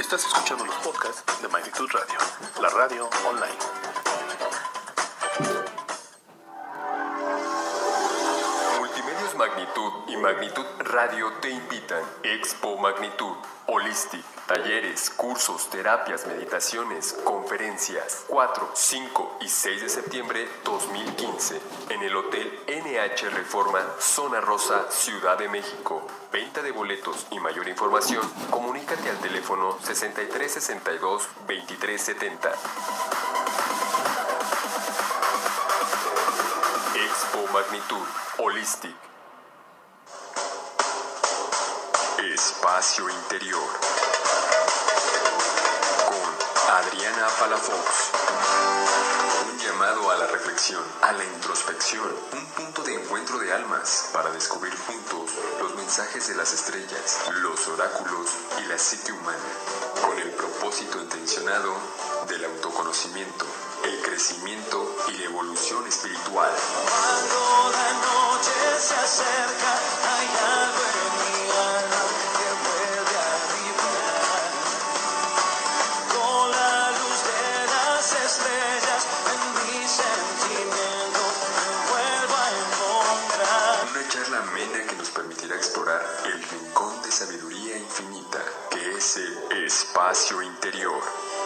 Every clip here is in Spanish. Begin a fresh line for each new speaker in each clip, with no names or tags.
Estás escuchando los podcasts de Magnitud Radio, la radio online.
Multimedios Magnitud y Magnitud Radio te invitan. Expo Magnitud, Holistic, talleres, cursos, terapias, meditaciones, conferencias. 4, 5 y 6 de septiembre 2015 en el Hotel NH Reforma, Zona Rosa, Ciudad de México. Venta de boletos y mayor información, comunícate al teléfono 6362-2370. Expo Magnitud, Holistic. Espacio Interior con Adriana Palafox. Un llamado a la reflexión, a la introspección, un punto de encuentro de almas para descubrir juntos los mensajes de las estrellas, los oráculos y la psique humana, con el propósito intencionado del autoconocimiento, el crecimiento y la evolución espiritual.
Cuando la noche se acerca, hay algo en mi alma que vuelve a vibrar. Con la luz de las estrellas en mi sentimiento me vuelvo a encontrar.
Una charla amena que nos permitirá explorar el rincón de sabiduría infinita que es el espacio interior.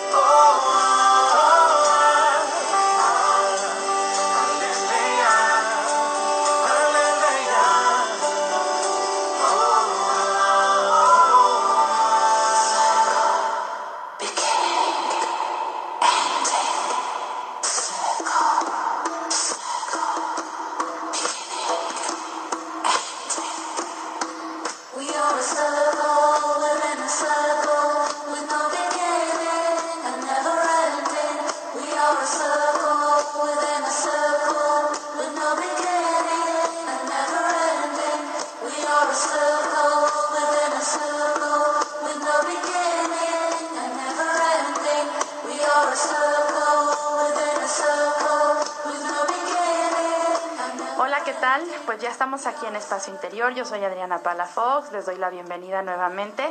Pues ya estamos aquí en Espacio Interior. Yo soy Adriana Palafox. Les doy la bienvenida nuevamente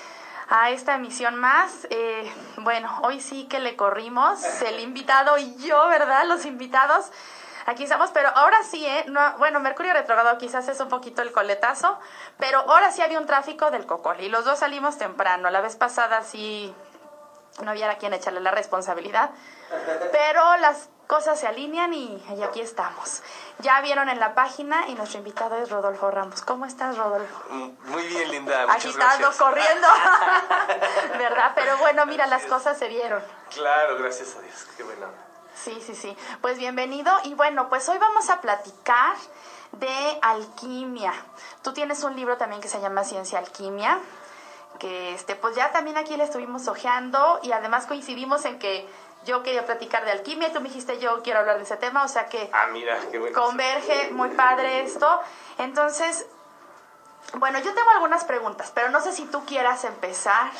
a esta emisión más. Bueno, hoy sí que le corrimos, el invitado y yo, ¿verdad? Los invitados. Aquí estamos, pero ahora sí, no, bueno, Mercurio retrogrado quizás es un poquito el coletazo, pero ahora sí había un tráfico del cocol y los dos salimos temprano. La vez pasada sí no había a quien echarle la responsabilidad, pero las cosas se alinean y aquí estamos. Ya vieron en la página y nuestro invitado es Rodolfo Ramos. ¿Cómo estás, Rodolfo?
Muy bien, Linda. Muchas
agitando,
gracias.
Corriendo, ¿verdad? Pero bueno, mira, las cosas se vieron.
Claro, gracias a Dios. Qué bueno.
Sí. Pues bienvenido. Y bueno, pues hoy vamos a platicar de alquimia. Tú tienes un libro también que se llama Ciencia Alquimia, que pues ya también aquí le estuvimos hojeando y además coincidimos en que yo quería platicar de alquimia y tú me dijiste yo quiero hablar de ese tema, o sea que
mira, qué bueno.
Converge, muy padre esto. Entonces, bueno, yo tengo algunas preguntas, pero no sé si tú quieras empezar.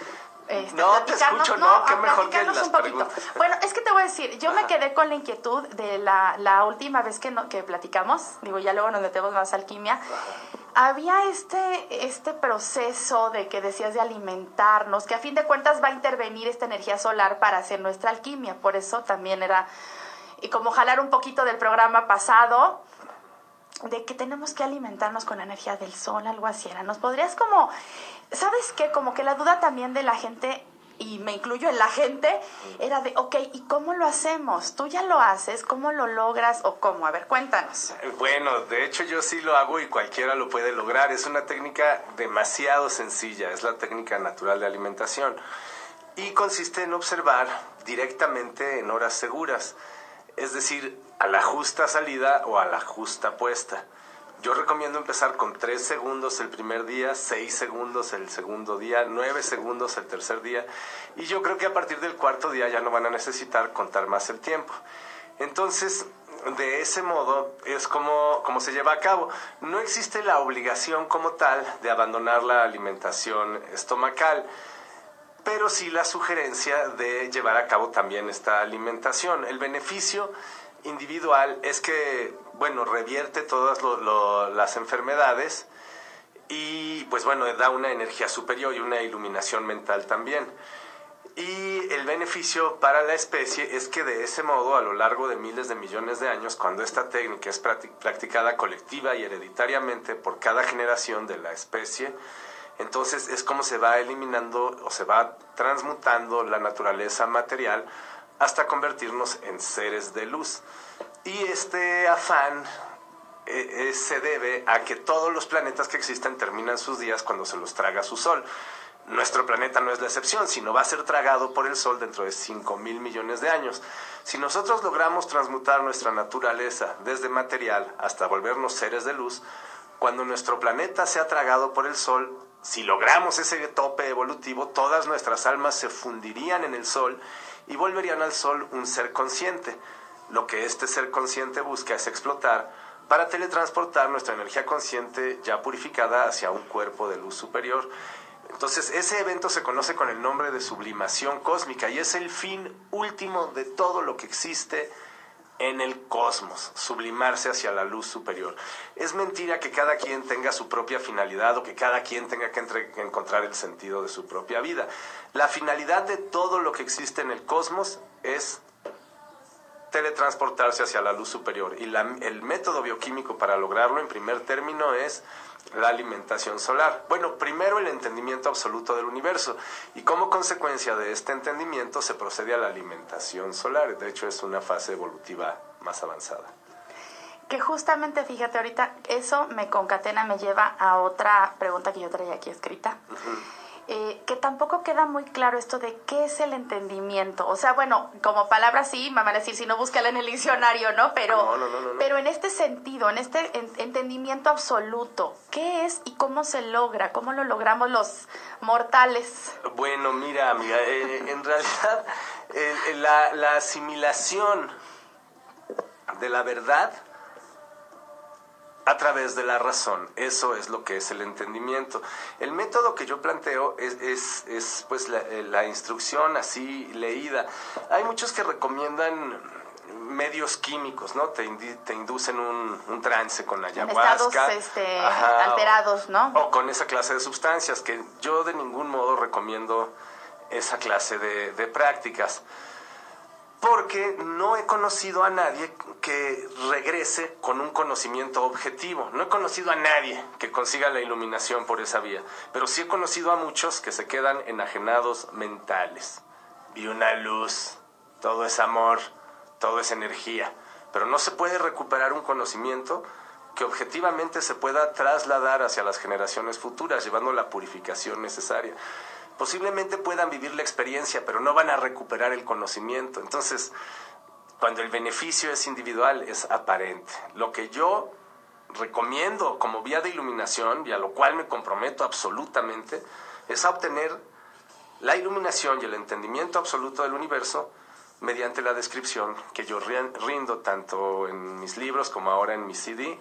No, te escucho, no, qué mejor que las preguntas.
Bueno, es que te voy a decir, yo me quedé con la inquietud de la última vez que platicamos, digo, ya luego nos metemos más a alquimia. Había este proceso de que decías de alimentarnos, que a fin de cuentas va a intervenir esta energía solar para hacer nuestra alquimia, por eso también era, y como jalar un poquito del programa pasado, de que tenemos que alimentarnos con la energía del sol, algo así era. ¿Nos podrías como, sabes qué? Como que la duda también de la gente, y me incluyo en la gente, era de, ok, ¿y cómo lo hacemos? ¿Tú ya lo haces? ¿Cómo lo logras? ¿O cómo? A ver, cuéntanos.
Bueno, de hecho yo sí lo hago y cualquiera lo puede lograr. Es una técnica demasiado sencilla, es la técnica natural de alimentación. Y consiste en observar directamente en horas seguras, es decir, a la justa salida o a la justa puesta. Yo recomiendo empezar con 3 segundos el primer día, 6 segundos el segundo día, 9 segundos el tercer día. Y yo creo que a partir del cuarto día ya no van a necesitar contar más el tiempo. Entonces, de ese modo es como se lleva a cabo. No existe la obligación como tal de abandonar la alimentación estomacal, pero sí la sugerencia de llevar a cabo también esta alimentación. El beneficio individual es que, bueno, revierte todas las enfermedades y pues bueno, da una energía superior y una iluminación mental también. Y el beneficio para la especie es que de ese modo, a lo largo de miles de millones de años, cuando esta técnica es practicada colectiva y hereditariamente por cada generación de la especie, entonces es como se va eliminando o se va transmutando la naturaleza material hasta convertirnos en seres de luz. Y este afán se debe a que todos los planetas que existen terminan sus días cuando se los traga su sol. Nuestro planeta no es la excepción, sino va a ser tragado por el Sol dentro de 5,000 millones de años. Si nosotros logramos transmutar nuestra naturaleza desde material hasta volvernos seres de luz, cuando nuestro planeta sea tragado por el Sol, si logramos ese tope evolutivo, todas nuestras almas se fundirían en el Sol y volverían al Sol un ser consciente. Lo que este ser consciente busca es explotar para teletransportar nuestra energía consciente ya purificada hacia un cuerpo de luz superior. Entonces, ese evento se conoce con el nombre de sublimación cósmica y es el fin último de todo lo que existe en el cosmos, sublimarse hacia la luz superior. Es mentira que cada quien tenga su propia finalidad o que cada quien tenga que encontrar el sentido de su propia vida. La finalidad de todo lo que existe en el cosmos es teletransportarse hacia la luz superior. Y el método bioquímico para lograrlo, en primer término, es la alimentación solar. Bueno, primero el entendimiento absoluto del universo. Y como consecuencia de este entendimiento se procede a la alimentación solar. De hecho, es una fase evolutiva más avanzada.
Que justamente, fíjate, ahorita eso me concatena, me lleva a otra pregunta que yo traía aquí escrita. Que tampoco queda muy claro esto de qué es el entendimiento. O sea, bueno, como palabra sí, me van a decir, si no, búscala en el diccionario, ¿no? Pero,
No.
pero en este sentido, en este entendimiento absoluto, ¿qué es y cómo se logra? ¿Cómo lo logramos los mortales?
Bueno, mira, amiga, en realidad la asimilación de la verdad a través de la razón, eso es lo que es el entendimiento. El método que yo planteo es pues la instrucción así leída. Hay muchos que recomiendan medios químicos, ¿no? Te inducen un trance con ayahuasca.
En estados alterados, ¿no?
O con esa clase de sustancias, que yo de ningún modo recomiendo esa clase de prácticas. Porque no he conocido a nadie que regrese con un conocimiento objetivo. No he conocido a nadie que consiga la iluminación por esa vía. Pero sí he conocido a muchos que se quedan enajenados mentales. Vi una luz, todo es amor, todo es energía. Pero no se puede recuperar un conocimiento que objetivamente se pueda trasladar hacia las generaciones futuras, llevando la purificación necesaria. Posiblemente puedan vivir la experiencia, pero no van a recuperar el conocimiento. Entonces, cuando el beneficio es individual, es aparente. Lo que yo recomiendo como vía de iluminación, y a lo cual me comprometo absolutamente, es a obtener la iluminación y el entendimiento absoluto del universo mediante la descripción que yo rindo tanto en mis libros como ahora en mi CD,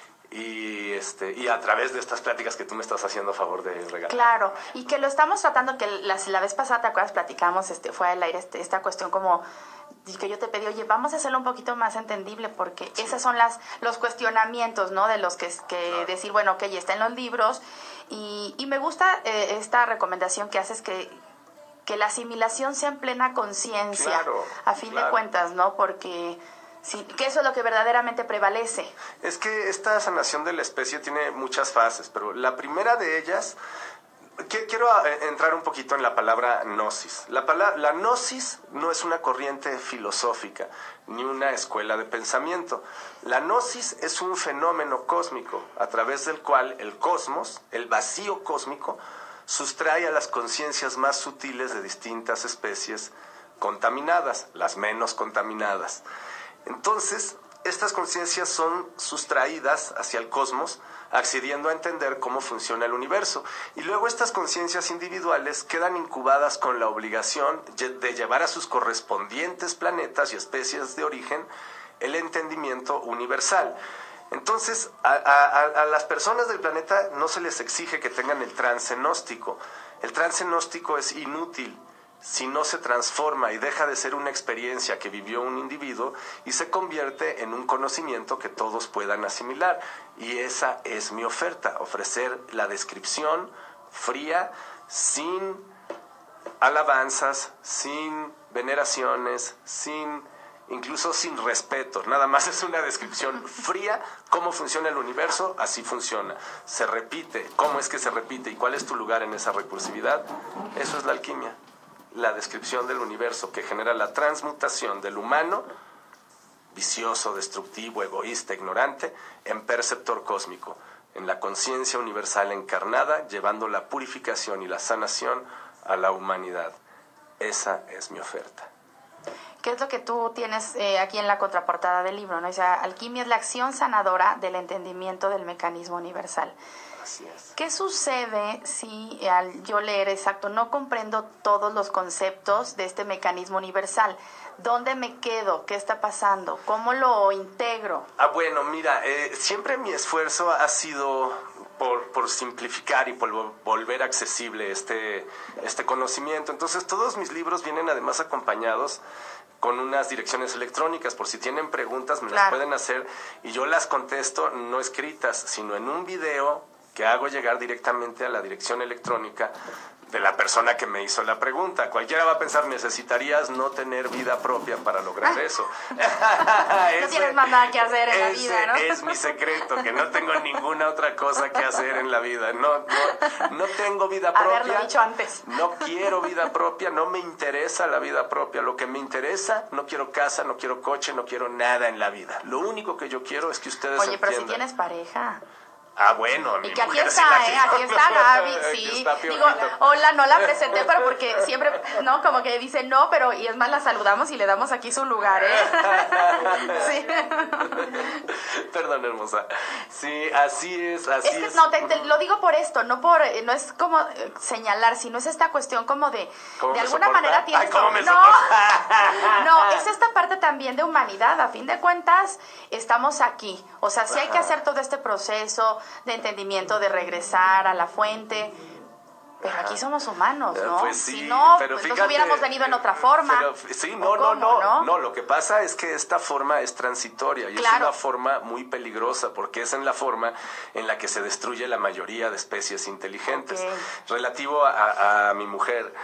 y a través de estas pláticas que tú me estás haciendo a favor de regalar.
Claro, y que lo estamos tratando, que la vez pasada, ¿te acuerdas? Platicamos, fue al aire esta cuestión como que yo te pedí, oye, vamos a hacerlo un poquito más entendible, porque esos son los cuestionamientos, ¿no? De los que claro. Decir, bueno, ok, ya está en los libros, y me gusta esta recomendación que haces, que la asimilación sea en plena conciencia, claro, a fin de cuentas, ¿no? Porque sí, que eso es lo que verdaderamente prevalece.
Es que esta sanación de la especie tiene muchas fases, pero la primera de ellas, quiero entrar un poquito en la palabra gnosis. La gnosis no es una corriente filosófica, ni una escuela de pensamiento. La gnosis es un fenómeno cósmico, a través del cual el cosmos, el vacío cósmico, sustrae a las conciencias más sutiles de distintas especies contaminadas, las menos contaminadas. Entonces, estas conciencias son sustraídas hacia el cosmos, accediendo a entender cómo funciona el universo. Y luego estas conciencias individuales quedan incubadas con la obligación de llevar a sus correspondientes planetas y especies de origen el entendimiento universal. Entonces, a las personas del planeta no se les exige que tengan el trance gnóstico. El trance gnóstico es inútil si no se transforma y deja de ser una experiencia que vivió un individuo y se convierte en un conocimiento que todos puedan asimilar. Y esa es mi oferta, ofrecer la descripción fría, sin alabanzas, sin veneraciones, incluso sin respeto. Nada más es una descripción fría, cómo funciona el universo, así funciona. Se repite, cómo es que se repite y cuál es tu lugar en esa recursividad. Eso es la alquimia. La descripción del universo que genera la transmutación del humano, vicioso, destructivo, egoísta, ignorante, en perceptor cósmico, en la conciencia universal encarnada, llevando la purificación y la sanación a la humanidad. Esa es mi oferta.
¿Qué es lo que tú tienes aquí en la contraportada del libro, ¿no? O sea, alquimia es la acción sanadora del entendimiento del mecanismo universal.
Así es.
¿Qué sucede si al yo leer exacto no comprendo todos los conceptos de este mecanismo universal? ¿Dónde me quedo? ¿Qué está pasando? ¿Cómo lo integro?
Bueno, mira, siempre mi esfuerzo ha sido por simplificar y por volver accesible este conocimiento. Entonces, todos mis libros vienen además acompañados con unas direcciones electrónicas, por si tienen preguntas me las pueden hacer y yo las contesto no escritas, sino en un video que hago llegar directamente a la dirección electrónica de la persona que me hizo la pregunta. Cualquiera va a pensar, necesitarías no tener vida propia para lograr eso.
No tienes más nada que hacer en la vida, ¿no?
Es mi secreto, que no tengo ninguna otra cosa que hacer en la vida. No tengo vida propia.
Haberlo dicho antes.
No quiero vida propia, no me interesa la vida propia. Lo que me interesa, no quiero casa, no quiero coche, no quiero nada en la vida. Lo único que yo quiero es que ustedes
Oye,
entiendan.
pero si tienes pareja.
Ah, bueno, mi
y que aquí
mujer
está,
sí la
aquí
quiero.
está Gaby,
Aquí
sí.
está
Digo,
Piojito.
hola, no la presenté, pero porque siempre, ¿no? Como que dice no, pero y es más, la saludamos y le damos aquí su lugar, ¿eh? Sí.
Perdón, hermosa. Sí, así es, así
Es que
es.
no, te lo digo por esto, no es como señalar, sino es esta cuestión como de
¿Cómo me
alguna
soporta?
manera tienes
Ay, ¿cómo me
no,
soporta?
no, es esta parte también de humanidad, a fin de cuentas estamos aquí, o sea, sí hay que hacer todo este proceso de entendimiento, de regresar a la fuente, pero aquí somos humanos, ¿no?
Pues sí,
si no,
pero
pues
fíjate,
nos hubiéramos venido en otra forma.
Pero, sí,
¿O cómo,
no, lo que pasa es que esta forma es transitoria y
Claro.
es una forma muy peligrosa porque es en la forma en la que se destruye la mayoría de especies inteligentes.
Ok.
Relativo a mi mujer,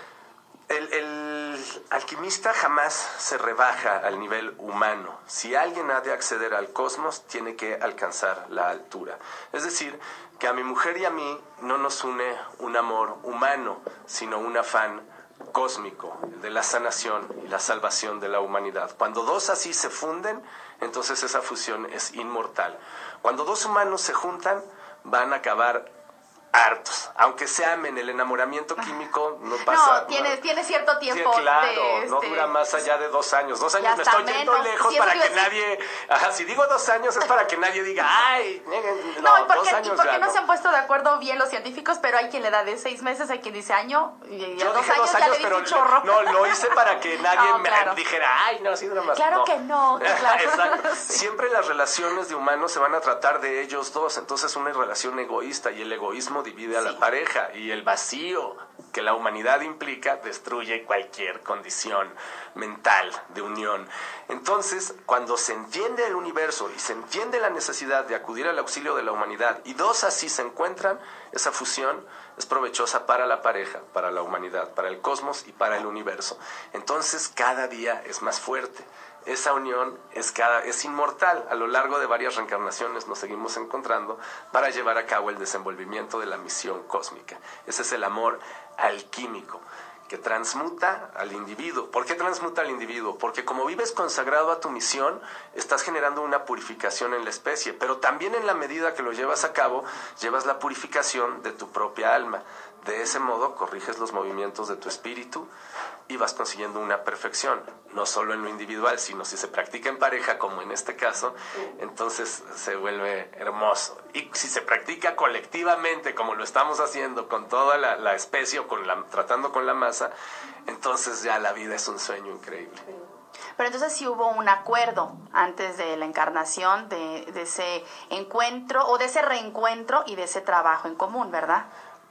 el alquimista jamás se rebaja al nivel humano. Si alguien ha de acceder al cosmos, tiene que alcanzar la altura. Es decir, que a mi mujer y a mí no nos une un amor humano, sino un afán cósmico, el de la sanación y la salvación de la humanidad. Cuando dos así se funden, entonces esa fusión es inmortal. Cuando dos humanos se juntan, van a acabar hartos, aunque se amen. El enamoramiento químico no pasa.
No, tiene cierto tiempo.
Sí, claro,
de,
no dura más allá de 2 años. 2 años me
hasta
estoy yendo
menos.
lejos
Sí,
para
eso
que
iba a
nadie. Ajá, si digo 2 años es para que nadie diga, ay,
No, ¿y
no,
por
2
qué,
años
y por qué
ya,
no
¿no?
se han puesto de acuerdo bien los científicos? Pero hay quien le da de 6 meses, hay quien dice año, y a
Yo
2
dije
años
2
ya
años,
le dice
pero
un chorro.
no, lo hice para que nadie
No,
me
claro.
dijera, ay, no, sí dura más.
Claro que no, que claro.
Exacto.
Sí.
Siempre las relaciones de humanos se van a tratar de ellos dos, entonces una relación egoísta y el egoísmo divide a la
Sí.
pareja y el vacío que la humanidad implica destruye cualquier condición mental de unión. Entonces, cuando se entiende el universo y se entiende la necesidad de acudir al auxilio de la humanidad y dos así se encuentran, esa fusión es provechosa para la pareja, para la humanidad, para el cosmos y para el universo. Entonces, cada día es más fuerte. Esa unión es inmortal. A lo largo de varias reencarnaciones nos seguimos encontrando para llevar a cabo el desenvolvimiento de la misión cósmica. Ese es el amor alquímico que transmuta al individuo. ¿Por qué transmuta al individuo? Porque como vives consagrado a tu misión, estás generando una purificación en la especie, pero también en la medida que lo llevas a cabo, llevas la purificación de tu propia alma. De ese modo corriges los movimientos de tu espíritu y vas consiguiendo una perfección, no solo en lo individual, sino si se practica en pareja, como en este caso, entonces se vuelve hermoso. Y si se practica colectivamente, como lo estamos haciendo con toda la especie o tratando con la masa, entonces ya la vida es un sueño increíble.
Pero entonces sí hubo un acuerdo antes de la encarnación, de ese encuentro o de ese reencuentro y de ese trabajo en común, ¿verdad?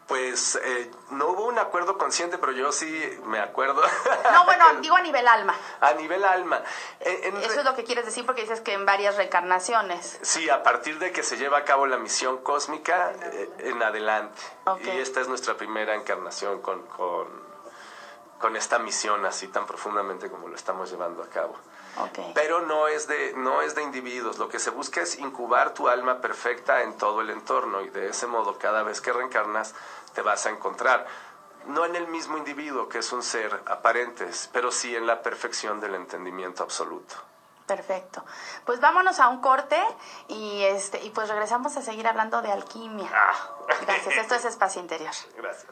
Pues no hubo un acuerdo consciente, pero yo sí me acuerdo.
No, bueno, digo a nivel alma.
A nivel alma.
Eso es lo que quieres decir porque dices que en varias reencarnaciones.
Sí, a partir de que se lleva a cabo la misión cósmica en adelante.
Okay.
Y esta es nuestra primera encarnación con esta misión así tan profundamente como lo estamos llevando a cabo.
Okay.
Pero no es de individuos. Lo que se busca es incubar tu alma perfecta en todo el entorno, y de ese modo cada vez que reencarnas te vas a encontrar. No en el mismo individuo, que es un ser aparente, pero sí en la perfección del entendimiento absoluto.
Perfecto. Pues vámonos a un corte y pues regresamos a seguir hablando de alquimia. Gracias. Esto es Espacio Interior.
Gracias.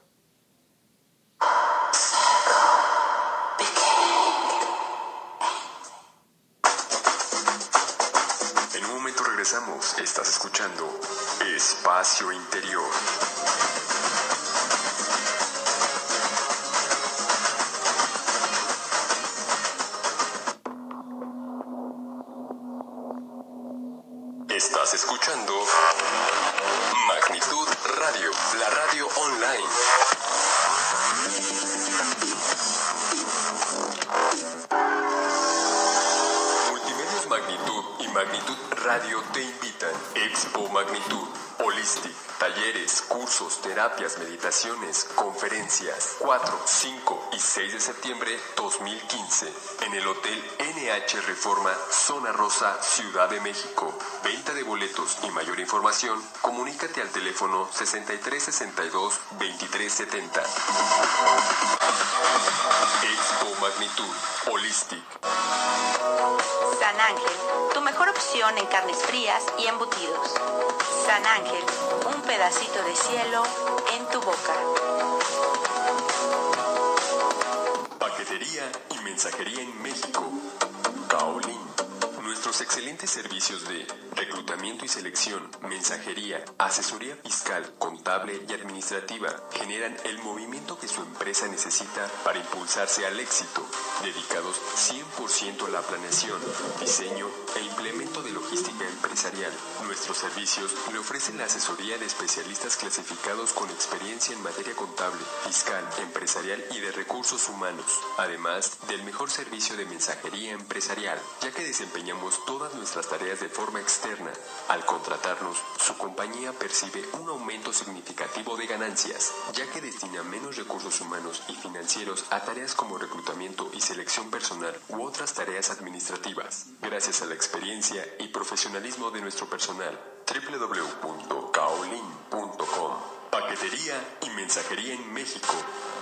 En un momento regresamos. Estás escuchando Espacio Interior. Estás escuchando Magnitud Radio, la radio online. Multimedios Magnitud y Magnitud Radio te invitan. Expo Magnitud, Holistic, talleres, cursos, terapias, meditaciones, conferencias. 4, 5 y 6 de septiembre 2015 en el Hotel NH Reforma, Zona Rosa, Ciudad de México. Venta de boletos y mayor información, comunícate al teléfono 6362 2370. Expo Magnitud, Holistic.
San Ángel, tu mejor opción en carnes frías y embutidos. San Ángel, un pedacito de cielo en tu boca.
Paquetería y mensajería en México. Kaolin. Nuestros excelentes servicios de reclutamiento y selección, mensajería, asesoría fiscal, contable y administrativa generan el movimiento que su empresa necesita para impulsarse al éxito, dedicados 100% a la planeación, diseño e implemento de logística empresarial. Nuestros servicios le ofrecen la asesoría de especialistas clasificados con experiencia en materia contable, fiscal, empresarial y de recursos humanos, además del mejor servicio de mensajería empresarial, ya que desempeñamos todas nuestras tareas de forma externa. Al contratarnos, su compañía percibe un aumento significativo de ganancias, ya que destina menos recursos humanos y financieros a tareas como reclutamiento y selección personal u otras tareas administrativas, gracias a la experiencia y profesionalismo de nuestro personal. www.kaolin.com. Paquetería y mensajería en México.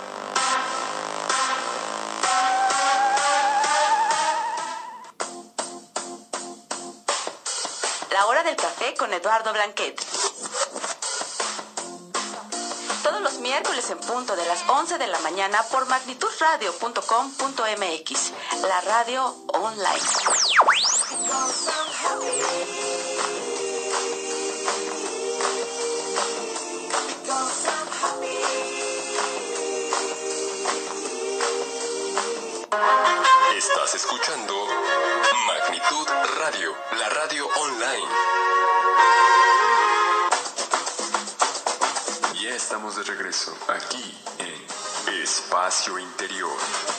La hora del café con Eduardo Blanquet. Todos los miércoles en punto de las 11 de la mañana por magnitudradio.com.mx, la radio online.
Estás escuchando Magnitud Radio, la radio online. Ya estamos de regreso aquí en Espacio Interior.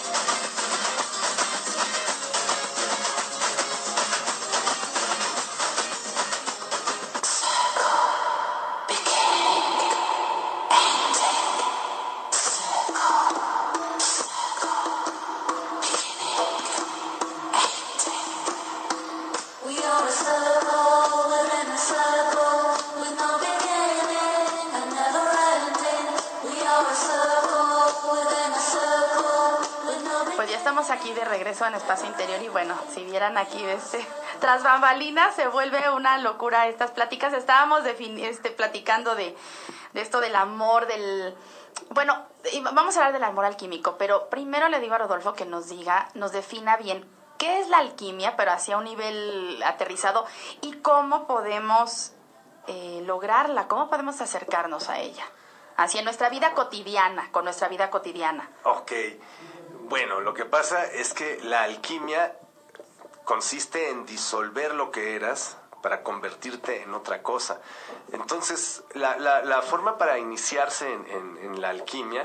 Pues ya estamos aquí de regreso en Espacio Interior y bueno, si vieran aquí tras bambalinas se vuelve una locura estas pláticas. Estábamos platicando de esto del amor, bueno, vamos a hablar del amor alquímico, pero primero le digo a Rodolfo que nos defina bien qué es la alquimia, pero hacia un nivel aterrizado, y cómo podemos lograrla, cómo podemos acercarnos a ella, así en nuestra vida cotidiana, con nuestra vida cotidiana.
Ok. Bueno, lo que pasa es que la alquimia consiste en disolver lo que eras para convertirte en otra cosa. Entonces, la forma para iniciarse en la alquimia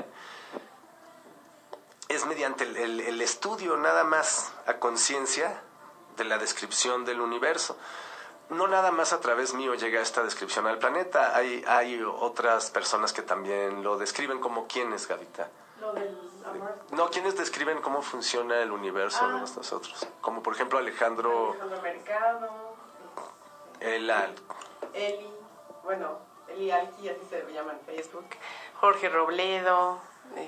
es mediante el estudio nada más a conciencia de la descripción del universo. No nada más a través mío llega esta descripción al planeta. Hay otras personas que también lo describen. ¿Como quiénes, Gavita?
Lo del amor.
No, ¿quiénes describen cómo funciona el universo de nosotros? Como por ejemplo Alejandro
Americano,
Eli,
Eli Alki, así se llama en Facebook. Jorge Robledo,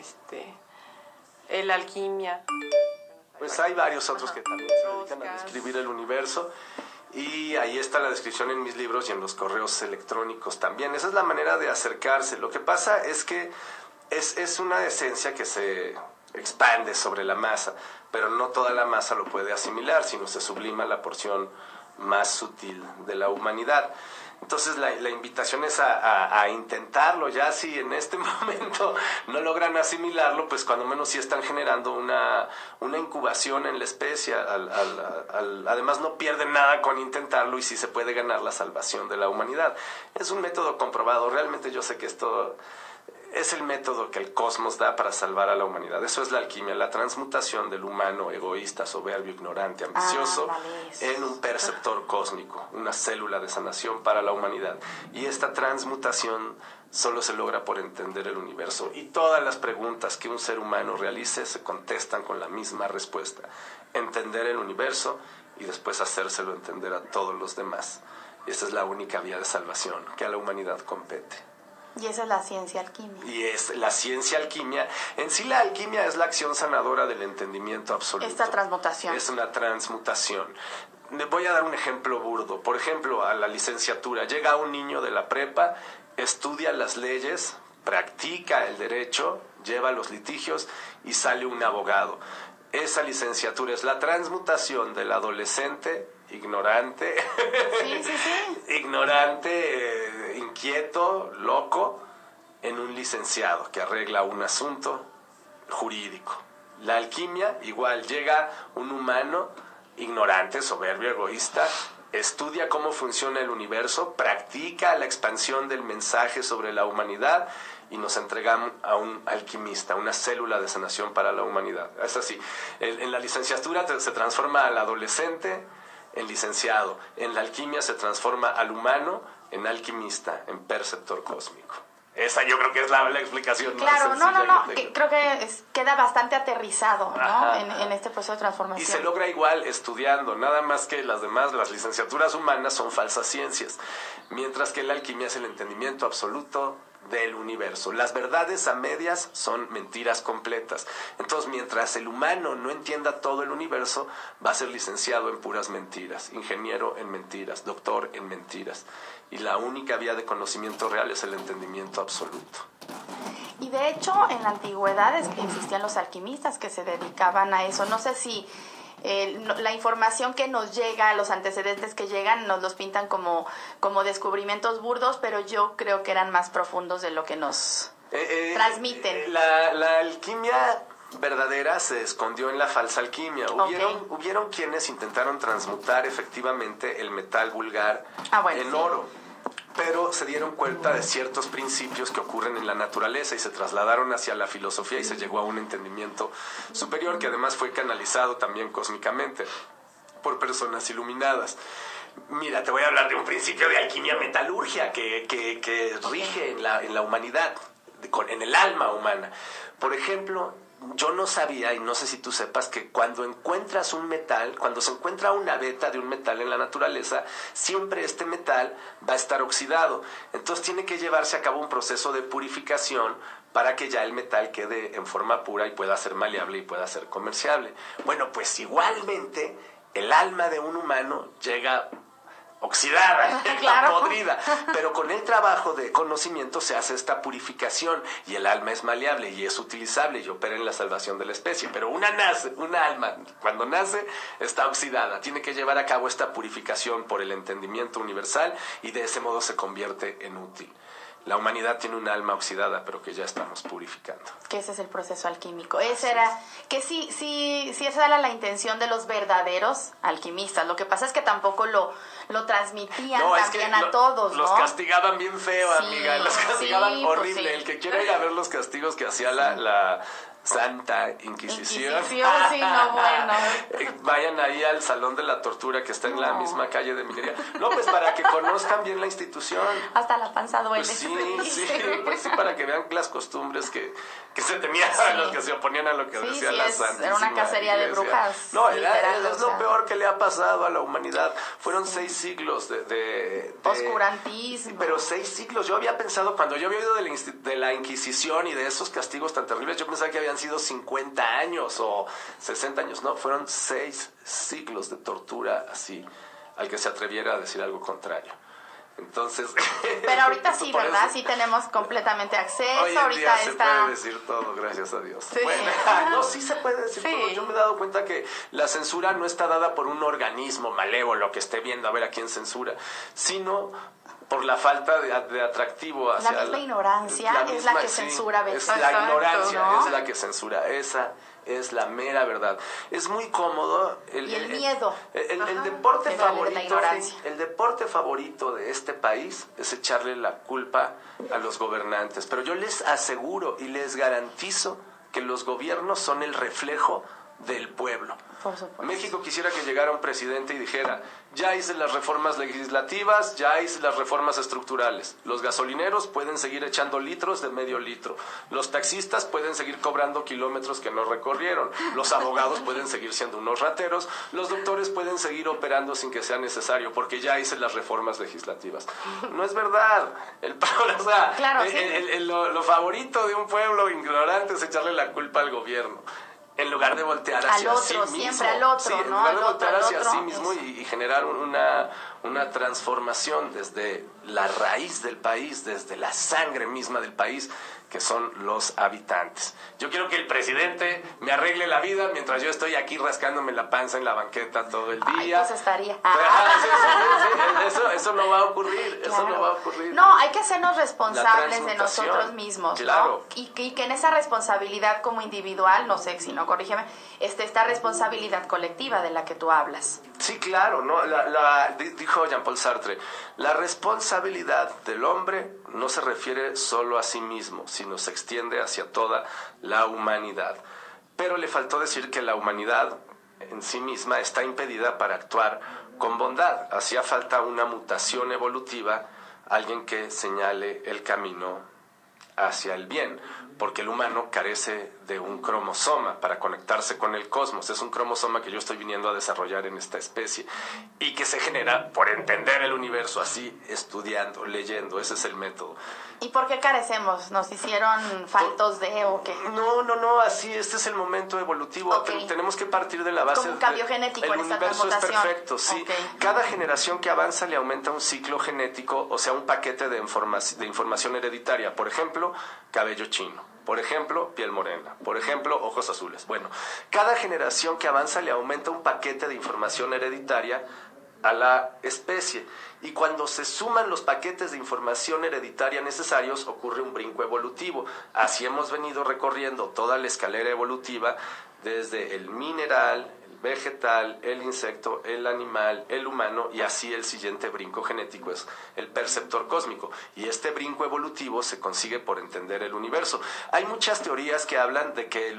El Alquimia.
Pues hay varios otros que también se dedican a describir el universo. Y ahí está la descripción en mis libros y en los correos electrónicos también. Esa es la manera de acercarse. Lo que pasa es que es una esencia que se expande sobre la masa, pero no toda la masa lo puede asimilar, sino se sublima la porción más sutil de la humanidad. Entonces la invitación es a intentarlo. Ya si en este momento no logran asimilarlo, pues cuando menos sí están generando una incubación en la especie. Además no pierden nada con intentarlo y sí se puede ganar la salvación de la humanidad. Es un método comprobado. Realmente yo sé que esto es el método que el cosmos da para salvar a la humanidad. Eso es la alquimia, la transmutación del humano egoísta, soberbio, ignorante, ambicioso, en un perceptor cósmico, una célula de sanación para la humanidad. Y esta transmutación solo se logra por entender el universo. Y todas las preguntas que un ser humano realice se contestan con la misma respuesta: entender el universo y después hacérselo entender a todos los demás. Y esta es la única vía de salvación que a la humanidad compete.
Y esa es la ciencia alquimia.
Y es la ciencia alquimia. En sí la alquimia es la acción sanadora del entendimiento absoluto.
Esta transmutación.
Es una transmutación. Voy a dar un ejemplo burdo. Por ejemplo, a la licenciatura. Llega un niño de la prepa, estudia las leyes, practica el derecho, lleva los litigios y sale un abogado. Esa licenciatura es la transmutación del adolescente ignorante, ignorante, inquieto, loco, en un licenciado que arregla un asunto jurídico. La alquimia, igual, llega un humano ignorante, soberbio, egoísta, estudia cómo funciona el universo, practica la expansión del mensaje sobre la humanidad y nos entregan a un alquimista, una célula de sanación para la humanidad. Es así. En la licenciatura se transforma al adolescente en licenciado. En la alquimia se transforma al humano en alquimista, en perceptor cósmico. Esa yo creo que es la explicación
claro,
más sencilla
que creo que queda bastante aterrizado, ¿no? En este proceso de transformación.
Y se logra igual estudiando, nada más que las demás, las licenciaturas humanas son falsas ciencias, mientras que la alquimia es el entendimiento absoluto del universo. Las verdades a medias son mentiras completas. Entonces, mientras el humano no entienda todo el universo, va a ser licenciado en puras mentiras, ingeniero en mentiras, doctor en mentiras. Y la única vía de conocimiento real es el entendimiento absoluto.
Y de hecho, en la antigüedad existían los alquimistas que se dedicaban a eso. No sé si la información que nos llega, los antecedentes que llegan, nos los pintan como descubrimientos burdos, pero yo creo que eran más profundos de lo que nos transmiten.
La alquimia verdadera se escondió en la falsa alquimia. Hubieron quienes intentaron transmutar efectivamente el metal vulgar en oro, pero se dieron cuenta de ciertos principios que ocurren en la naturaleza y se trasladaron hacia la filosofía y se llegó a un entendimiento superior que además fue canalizado también cósmicamente por personas iluminadas. Mira, te voy a hablar de un principio de alquimia metalurgia que rige en la humanidad, en el alma humana. Por ejemplo, yo no sabía, y no sé si tú sepas, que cuando encuentras un metal, cuando se encuentra una veta de un metal en la naturaleza, siempre este metal va a estar oxidado. Entonces tiene que llevarse a cabo un proceso de purificación para que ya el metal quede en forma pura y pueda ser maleable y pueda ser comerciable. Bueno, pues igualmente el alma de un humano llega oxidada,
claro,
podrida, pero con el trabajo de conocimiento se hace esta purificación y el alma es maleable y es utilizable y opera en la salvación de la especie. Pero una alma cuando nace está oxidada, tiene que llevar a cabo esta purificación por el entendimiento universal y de ese modo se convierte en útil. la humanidad tiene un alma oxidada, pero que ya estamos purificando.
Que ese es el proceso alquímico. Ese era, que sí, esa era la intención de los verdaderos alquimistas. Lo que pasa es que tampoco lo transmitían también a todos, ¿no?
Los castigaban bien feo,
Sí,
amiga. Los castigaban
sí,
horrible.
pues sí.
El que quiera ir a ver los castigos que hacía la Santa Inquisición.
Sí, no, bueno.
Vayan ahí al Salón de la Tortura que está en la misma calle de Miguel. No, pues para que conozcan bien la institución.
Hasta la panza duele.
Pues sí, para que vean las costumbres que se tenían los que se oponían a lo que decía la Santísima
era una cacería de
Iglesia.
brujas.
No,
literal,
es lo peor que le ha pasado a la humanidad. Fueron 6 siglos de
oscurantismo.
Pero 6 siglos. Yo había pensado, cuando yo había oído de la Inquisición y de esos castigos tan terribles, yo pensaba que habían sido 50 años o 60 años. No, fueron 6 siglos de tortura así, al que se atreviera a decir algo contrario. Entonces,
pero ahorita sí,
por
¿verdad?
eso,
Sí tenemos completamente acceso.
hoy en
ahorita
día se
está.
puede decir todo, gracias a Dios.
Sí.
Bueno, no, sí se puede decir todo. Yo me he dado cuenta que la censura no está dada por un organismo malévolo que esté viendo a ver a quién censura, sino por la falta de atractivo hacia
la misma ignorancia es la que censura.
Es la ignorancia,
¿no?
es la que censura. Esa es la mera verdad. Es muy cómodo el
miedo.
El deporte
de la
favorito,
ignorancia.
el deporte favorito de este país es echarle la culpa a los gobernantes. Pero yo les aseguro y les garantizo que los gobiernos son el reflejo del pueblo.
Por supuesto.
México quisiera que llegara un presidente y dijera: ya hice las reformas legislativas, ya hice las reformas estructurales. Los gasolineros pueden seguir echando litros de medio litro. Los taxistas pueden seguir cobrando kilómetros que no recorrieron. Los abogados pueden seguir siendo unos rateros. Los doctores pueden seguir operando sin que sea necesario, porque ya hice las reformas legislativas. No es verdad. O sea,
claro,
lo favorito de un pueblo ignorante es echarle la culpa al gobierno, en lugar de voltear hacia sí mismo.
Siempre al otro,
en
¿no?
lugar de voltear hacia sí
otro.
mismo y generar una transformación desde la raíz del país, desde la sangre misma del país, que son los habitantes. Yo quiero que el presidente me arregle la vida mientras yo estoy aquí rascándome la panza en la banqueta todo el día.
Pues estaría.
Eso no va a ocurrir.
Claro.
Eso no va a ocurrir.
No, hay que hacernos responsables de
transmutación,
nosotros mismos,
claro.
¿no? Y que en esa responsabilidad como individual, no sé si no, corrígeme, esta responsabilidad colectiva de la que tú hablas.
Sí, claro, ¿no? Dijo Jean-Paul Sartre, la responsabilidad del hombre no se refiere solo a sí mismo, sino se extiende hacia toda la humanidad. Pero le faltó decir que la humanidad en sí misma está impedida para actuar con bondad. Hacía falta una mutación evolutiva, alguien que señale el camino hacia el bien, porque el humano carece de un cromosoma para conectarse con el cosmos. Es un cromosoma que yo estoy viniendo a desarrollar en esta especie y que se genera por entender el universo, así, estudiando, leyendo. Ese es el método.
¿Y por qué carecemos? ¿Nos hicieron faltos de o qué?
No, así, este es el momento evolutivo.
Okay.
Tenemos que partir de la base.
Como un cambio genético
el
en esta
universo es
transmutación.
perfecto, sí.
Okay.
Cada generación que avanza le aumenta un ciclo genético, o sea, un paquete de información hereditaria. Por ejemplo, cabello chino. Por ejemplo, piel morena. Por ejemplo, ojos azules. Bueno, cada generación que avanza le aumenta un paquete de información hereditaria a la especie. Y cuando se suman los paquetes de información hereditaria necesarios, ocurre un brinco evolutivo. Así hemos venido recorriendo toda la escalera evolutiva, desde el mineral, el vegetal, el insecto, el animal, el humano, y así el siguiente brinco genético es el perceptor cósmico. Y este brinco evolutivo se consigue por entender el universo. Hay muchas teorías que hablan de que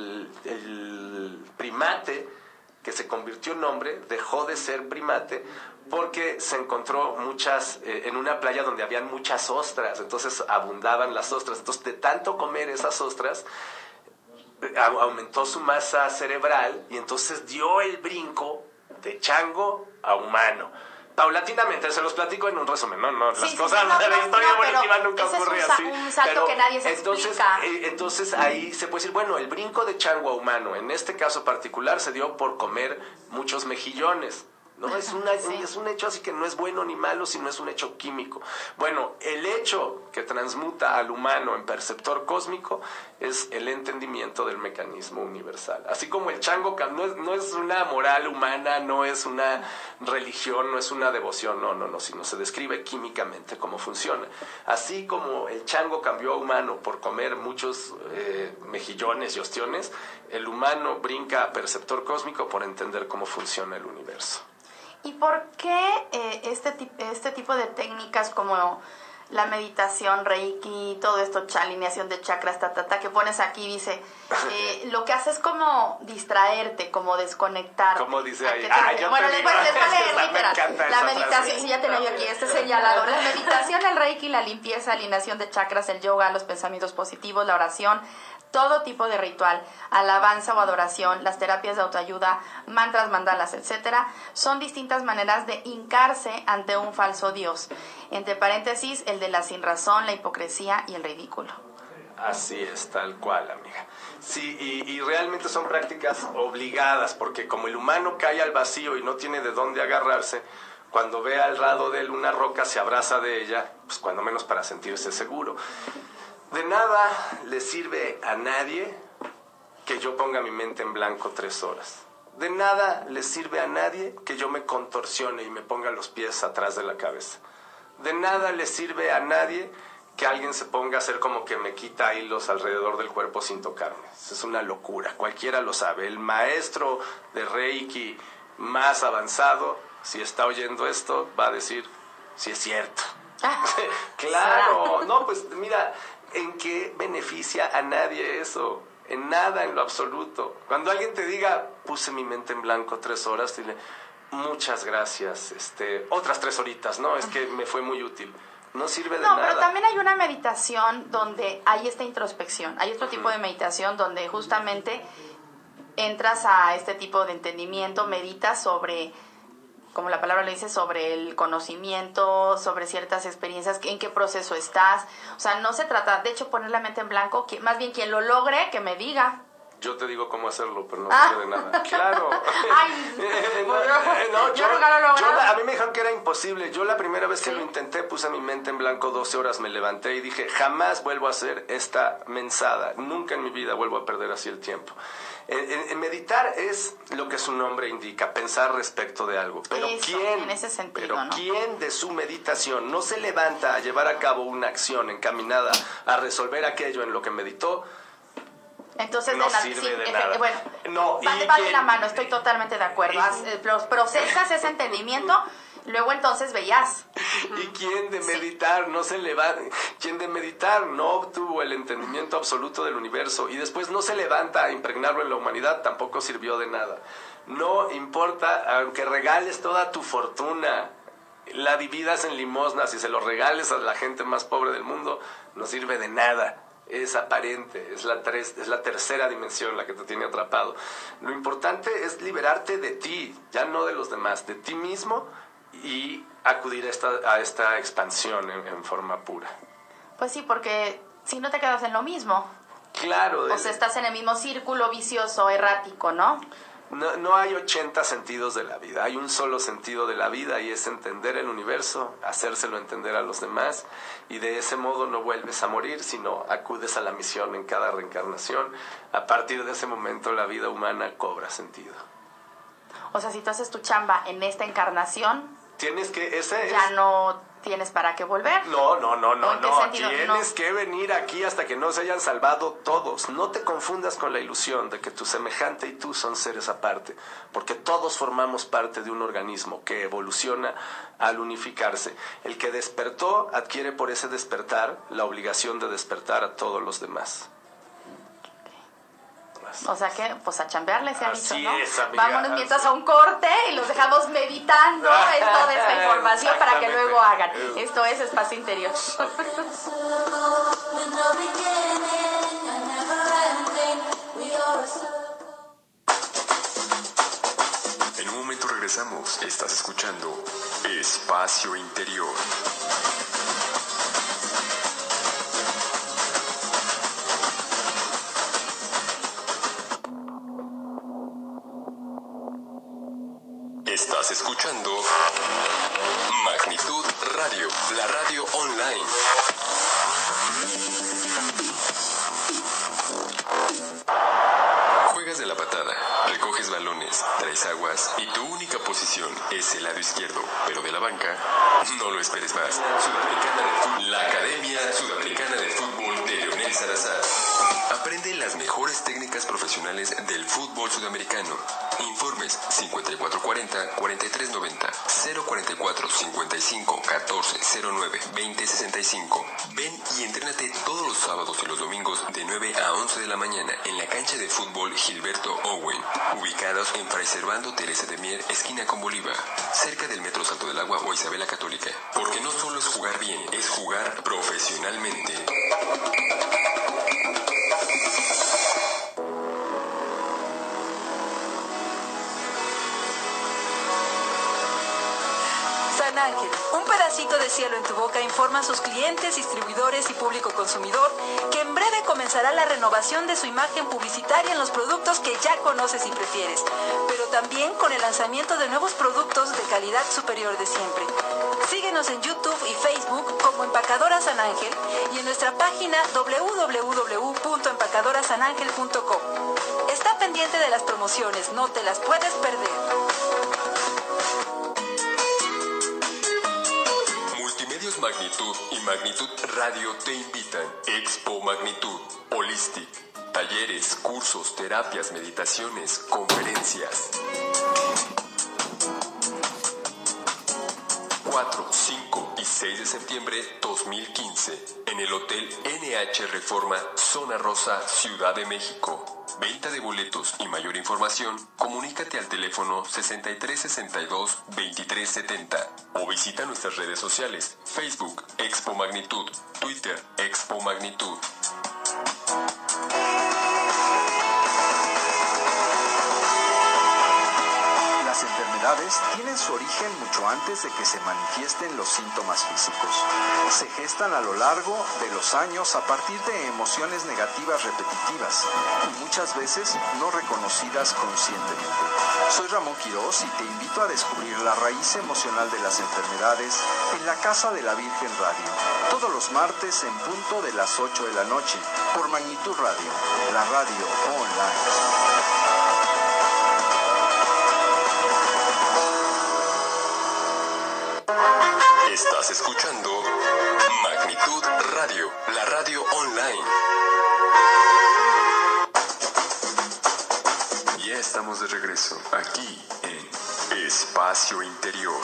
el primate que se convirtió en hombre dejó de ser primate porque se encontró en una playa donde habían muchas ostras, entonces abundaban las ostras. Entonces, de tanto comer esas ostras, aumentó su masa cerebral y entonces dio el brinco de chango a humano. Paulatinamente, se los platico en un resumen, las cosas de la historia evolutiva nunca ocurren así.
Es un salto que nadie se explica.
Entonces ahí se puede decir, bueno, el brinco de chango a humano, en este caso particular, se dio por comer muchos mejillones. ¿no? Es un hecho así que no es bueno ni malo, sino es un hecho químico. Bueno, el hecho que transmuta al humano en perceptor cósmico es el entendimiento del mecanismo universal. Así como el chango no es una moral humana, no es una religión, no es una devoción, no, sino se describe químicamente cómo funciona. Así como el chango cambió a humano por comer muchos mejillones y ostiones, el humano brinca a perceptor cósmico por entender cómo funciona el universo.
¿Y por qué este tipo de técnicas como la meditación, Reiki, todo esto, alineación de chakras, que pones aquí, dice, lo que hace es como distraerte, como desconectar?
Como dice ahí.
Bueno, les voy a leer literal. La meditación,
frase.
sí, ya tenía yo aquí este señalador. La meditación, el Reiki, la limpieza, alineación de chakras, el yoga, los pensamientos positivos, la oración, todo tipo de ritual, alabanza o adoración, las terapias de autoayuda, mantras, mandalas, etcétera, son distintas maneras de hincarse ante un falso Dios. Entre paréntesis, el de la sinrazón, la hipocresía y el ridículo.
Así es, tal cual, amiga. Sí, y realmente son prácticas obligadas, porque como el humano cae al vacío y no tiene de dónde agarrarse, cuando ve al lado de él una roca se abraza de ella, pues cuando menos para sentirse seguro. De nada le sirve a nadie que yo ponga mi mente en blanco 3 horas. De nada le sirve a nadie que yo me contorsione y me ponga los pies atrás de la cabeza. De nada le sirve a nadie que alguien se ponga a hacer como que me quita hilos alrededor del cuerpo sin tocarme. Eso es una locura, cualquiera lo sabe. El maestro de Reiki más avanzado, si está oyendo esto, va a decir, sí es cierto. Claro, no, pues mira, ¿en qué beneficia a nadie eso? En nada, en lo absoluto. Cuando alguien te diga, puse mi mente en blanco 3 horas, dile, muchas gracias, otras 3 horitas, ¿no? Es que me fue muy útil. No sirve de nada.
No, pero también hay una meditación donde hay esta introspección. Hay otro tipo de meditación donde justamente entras a este tipo de entendimiento, meditas sobre, como la palabra le dice, sobre el conocimiento, sobre ciertas experiencias, en qué proceso estás. O sea, no se trata, de hecho, poner la mente en blanco, más bien quien lo logre, que me diga.
Yo te digo cómo hacerlo, pero no sirve de nada. Claro.
Ay,
a mí me dijeron que era imposible. Yo la primera vez que lo intenté, puse mi mente en blanco 12 horas, me levanté y dije, jamás vuelvo a hacer esta mensada. Nunca en mi vida vuelvo a perder así el tiempo. Meditar es lo que su nombre indica, pensar respecto de algo. Pero
en ese sentido, ¿no?
¿quién de su meditación no se levanta a llevar a cabo una acción encaminada a resolver aquello en lo que meditó?
Entonces,
no sirve de nada.
Bueno,
no,
va de la mano, estoy totalmente de acuerdo. Procesas ese entendimiento, luego entonces veías.
¿Y quién de meditar no se levanta? ¿Quién de meditar no obtuvo el entendimiento absoluto del universo y después no se levanta a impregnarlo en la humanidad? Tampoco sirvió de nada. No importa, aunque regales toda tu fortuna, la dividas en limosnas y se lo regales a la gente más pobre del mundo, no sirve de nada. Es aparente, es la tercera dimensión la que te tiene atrapado. Lo importante es liberarte de ti, ya no de los demás, de ti mismo, y acudir a esta expansión en forma pura.
Pues sí, porque si no te quedas en lo mismo.
Claro.
O sea, estás en el mismo círculo vicioso, errático, ¿no?
No hay 80 sentidos de la vida, hay un solo sentido de la vida y es entender el universo, hacérselo entender a los demás y de ese modo no vuelves a morir, sino acudes a la misión en cada reencarnación. A partir de ese momento la vida humana cobra sentido.
O sea, si tú haces tu chamba en esta encarnación,
ya
no tienes para qué volver.
No.
Tienes
que venir aquí hasta que no se hayan salvado todos. No te confundas con la ilusión de que tu semejante y tú son seres aparte, porque todos formamos parte de un organismo que evoluciona al unificarse. El que despertó adquiere por ese despertar la obligación de despertar a todos los demás.
O sea que, pues a chambearle se ha dicho, ¿no?
Es, amiga,
vámonos mientras a un corte y los dejamos meditando en toda esta información para que luego hagan. Esto es Espacio Interior.
En un momento regresamos. Estás escuchando Espacio Interior. Estás Estás escuchando Magnitud Radio, la radio online. Juegas de la patada, recoges balones, traes aguas y tu única posición es el lado izquierdo, pero de la banca, no lo esperes más. Sudamericana de Fútbol, la Academia Sudamericana de Fútbol de Leonel Salazar. Aprende las mejores técnicas profesionales del fútbol sudamericano. Informes 5440-4390, 044-55-1409-2065. Ven y entrénate todos los sábados y los domingos de 9 a 11 de la mañana en la cancha de fútbol Gilberto Owen, ubicados en Fray Servando Teresa de Mier, esquina con Bolívar, cerca del Metro Salto del Agua o Isabela Católica. Porque no solo es jugar bien, es jugar profesionalmente.
San Ángel, un pedacito de cielo en tu boca, informa a sus clientes, distribuidores y público consumidor que en breve comenzará la renovación de su imagen publicitaria en los productos que ya conoces y prefieres, pero también con el lanzamiento de nuevos productos de calidad superior de siempre. Síguenos en YouTube y Facebook como Empacadora San Ángel y en nuestra página www.empacadorasanangel.com. Está pendiente de las promociones, no te las puedes perder.
Multimedios Magnitud y Magnitud Radio te invitan. Expo Magnitud, Holistic, talleres, cursos, terapias, meditaciones, conferencias. 4, 5 y 6 de septiembre 2015 en el Hotel NH Reforma, Zona Rosa, Ciudad de México. Venta de boletos y mayor información, comunícate al teléfono 6362-2370 o visita nuestras redes sociales, Facebook Expo Magnitud, Twitter Expo Magnitud.
Las enfermedades tienen su origen mucho antes de que se manifiesten los síntomas físicos. Se gestan a lo largo de los años a partir de emociones negativas repetitivas y muchas veces no reconocidas conscientemente. Soy Ramón Quirós y te invito a descubrir la raíz emocional de las enfermedades en la Casa de la Virgen Radio, todos los martes en punto de las 8 de la noche, por Magnitud Radio, la radio online.
Estás escuchando Magnitud Radio, la radio online. Ya estamos de regreso aquí en Espacio Interior.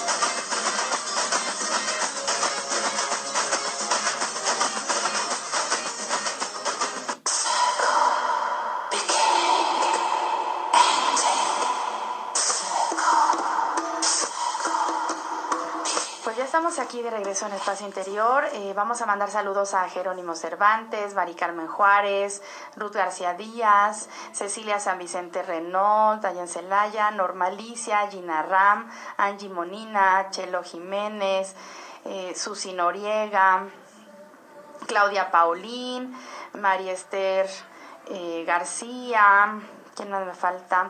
Estamos aquí de regreso en Espacio Interior. Vamos a mandar saludos a Jerónimo Cervantes, Mari Carmen Juárez, Ruth García Díaz, Cecilia San Vicente Renault, Dayan Celaya, Norma Alicia, Gina Ram, Angie Monina, Chelo Jiménez, Susi Noriega, Claudia Paulín, María Esther García. ¿Quién más me falta?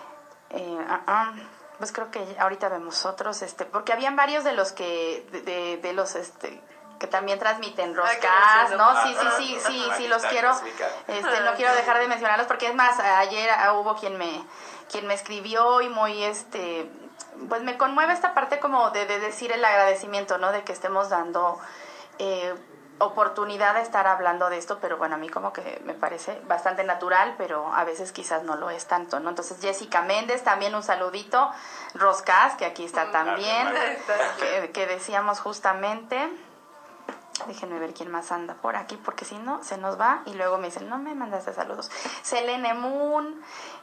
Pues creo que ahorita vemos otros, porque habían varios de los que, de los, que también transmiten roscas, ¿no? Sí, los quiero, no quiero dejar de mencionarlos, porque es más, ayer hubo quien me escribió y muy, pues me conmueve esta parte como de decir el agradecimiento, ¿no? De que estemos dando oportunidad de estar hablando de esto, pero bueno, a mí como que me parece bastante natural, pero a veces quizás no lo es tanto, ¿no? Entonces Jessica Méndez, también un saludito, Roscas, que aquí está también, que decíamos justamente, déjenme ver quién más anda por aquí, porque si no, se nos va, y luego me dicen, no me mandaste saludos, Selene Moon,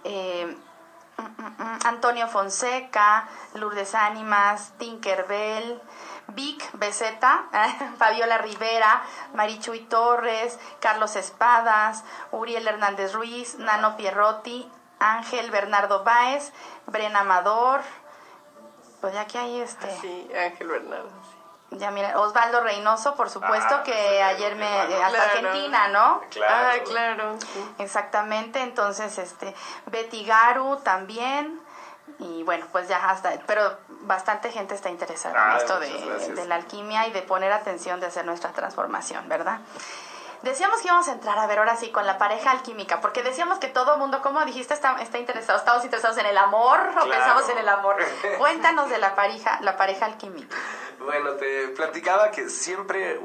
Antonio Fonseca, Lourdes Ánimas, Tinkerbell, Vic Beceta, Fabiola Rivera, Marichuy Torres, Carlos Espadas, Uriel Hernández Ruiz, Nano Pierrotti, Ángel Bernardo Báez, Brena Amador, pues ya que hay
Sí, Ángel Bernardo, sí.
Ya mira, Osvaldo Reynoso, por supuesto, que ayer hasta Argentina, ¿no?
Claro. Claro.
Sí. Exactamente, entonces Betty Garu también, y bueno, pues ya hasta, pero bastante gente está interesada en esto de la alquimia y de poner atención de hacer nuestra transformación, ¿verdad? Decíamos que íbamos a entrar, a ver, ahora sí, con la pareja alquímica, porque decíamos que todo mundo, como dijiste, está interesado, estamos interesados en el amor, o pensamos en el amor. Cuéntanos de la pareja alquímica.
Bueno, te platicaba que siempre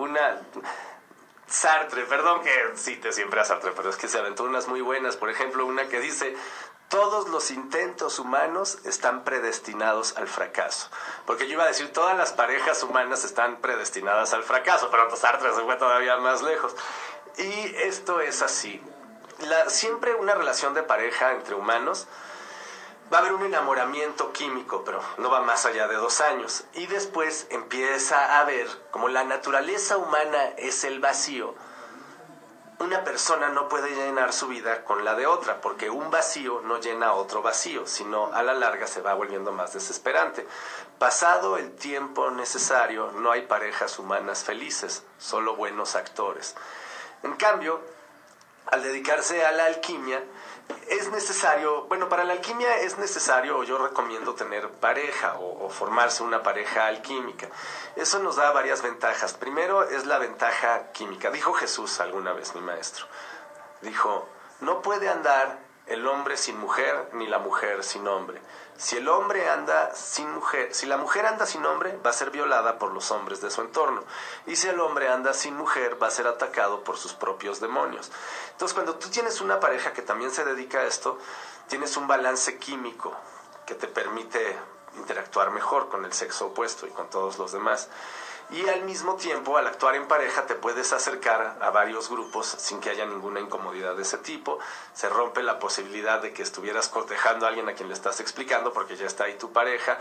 Sartre, perdón que cite siempre a Sartre, pero es que se aventó unas muy buenas, por ejemplo, una que dice: todos los intentos humanos están predestinados al fracaso. Porque yo iba a decir, todas las parejas humanas están predestinadas al fracaso, pero Sartre se fue todavía más lejos. Y esto es así. Siempre una relación de pareja entre humanos va a haber un enamoramiento químico, pero no va más allá de 2 años. Y después empieza a haber, como la naturaleza humana es el vacío, una persona no puede llenar su vida con la de otra, porque un vacío no llena otro vacío, sino a la larga se va volviendo más desesperante. Pasado el tiempo necesario, no hay parejas humanas felices, solo buenos actores. En cambio, al dedicarse a la alquimia, es necesario, para la alquimia es necesario, o yo recomiendo tener pareja o formarse una pareja alquímica. Eso nos da varias ventajas. Primero es la ventaja química. Dijo Jesús alguna vez, mi maestro. Dijo: no puede andar el hombre sin mujer, ni la mujer sin hombre. Si el hombre anda sin mujer, si la mujer anda sin hombre, va a ser violada por los hombres de su entorno. Y si el hombre anda sin mujer, va a ser atacado por sus propios demonios. Entonces, cuando tú tienes una pareja que también se dedica a esto, tienes un balance químico que te permite interactuar mejor con el sexo opuesto y con todos los demás. Y al mismo tiempo, al actuar en pareja, te puedes acercar a varios grupos sin que haya ninguna incomodidad de ese tipo. Se rompe la posibilidad de que estuvieras cortejando a alguien a quien le estás explicando, porque ya está ahí tu pareja.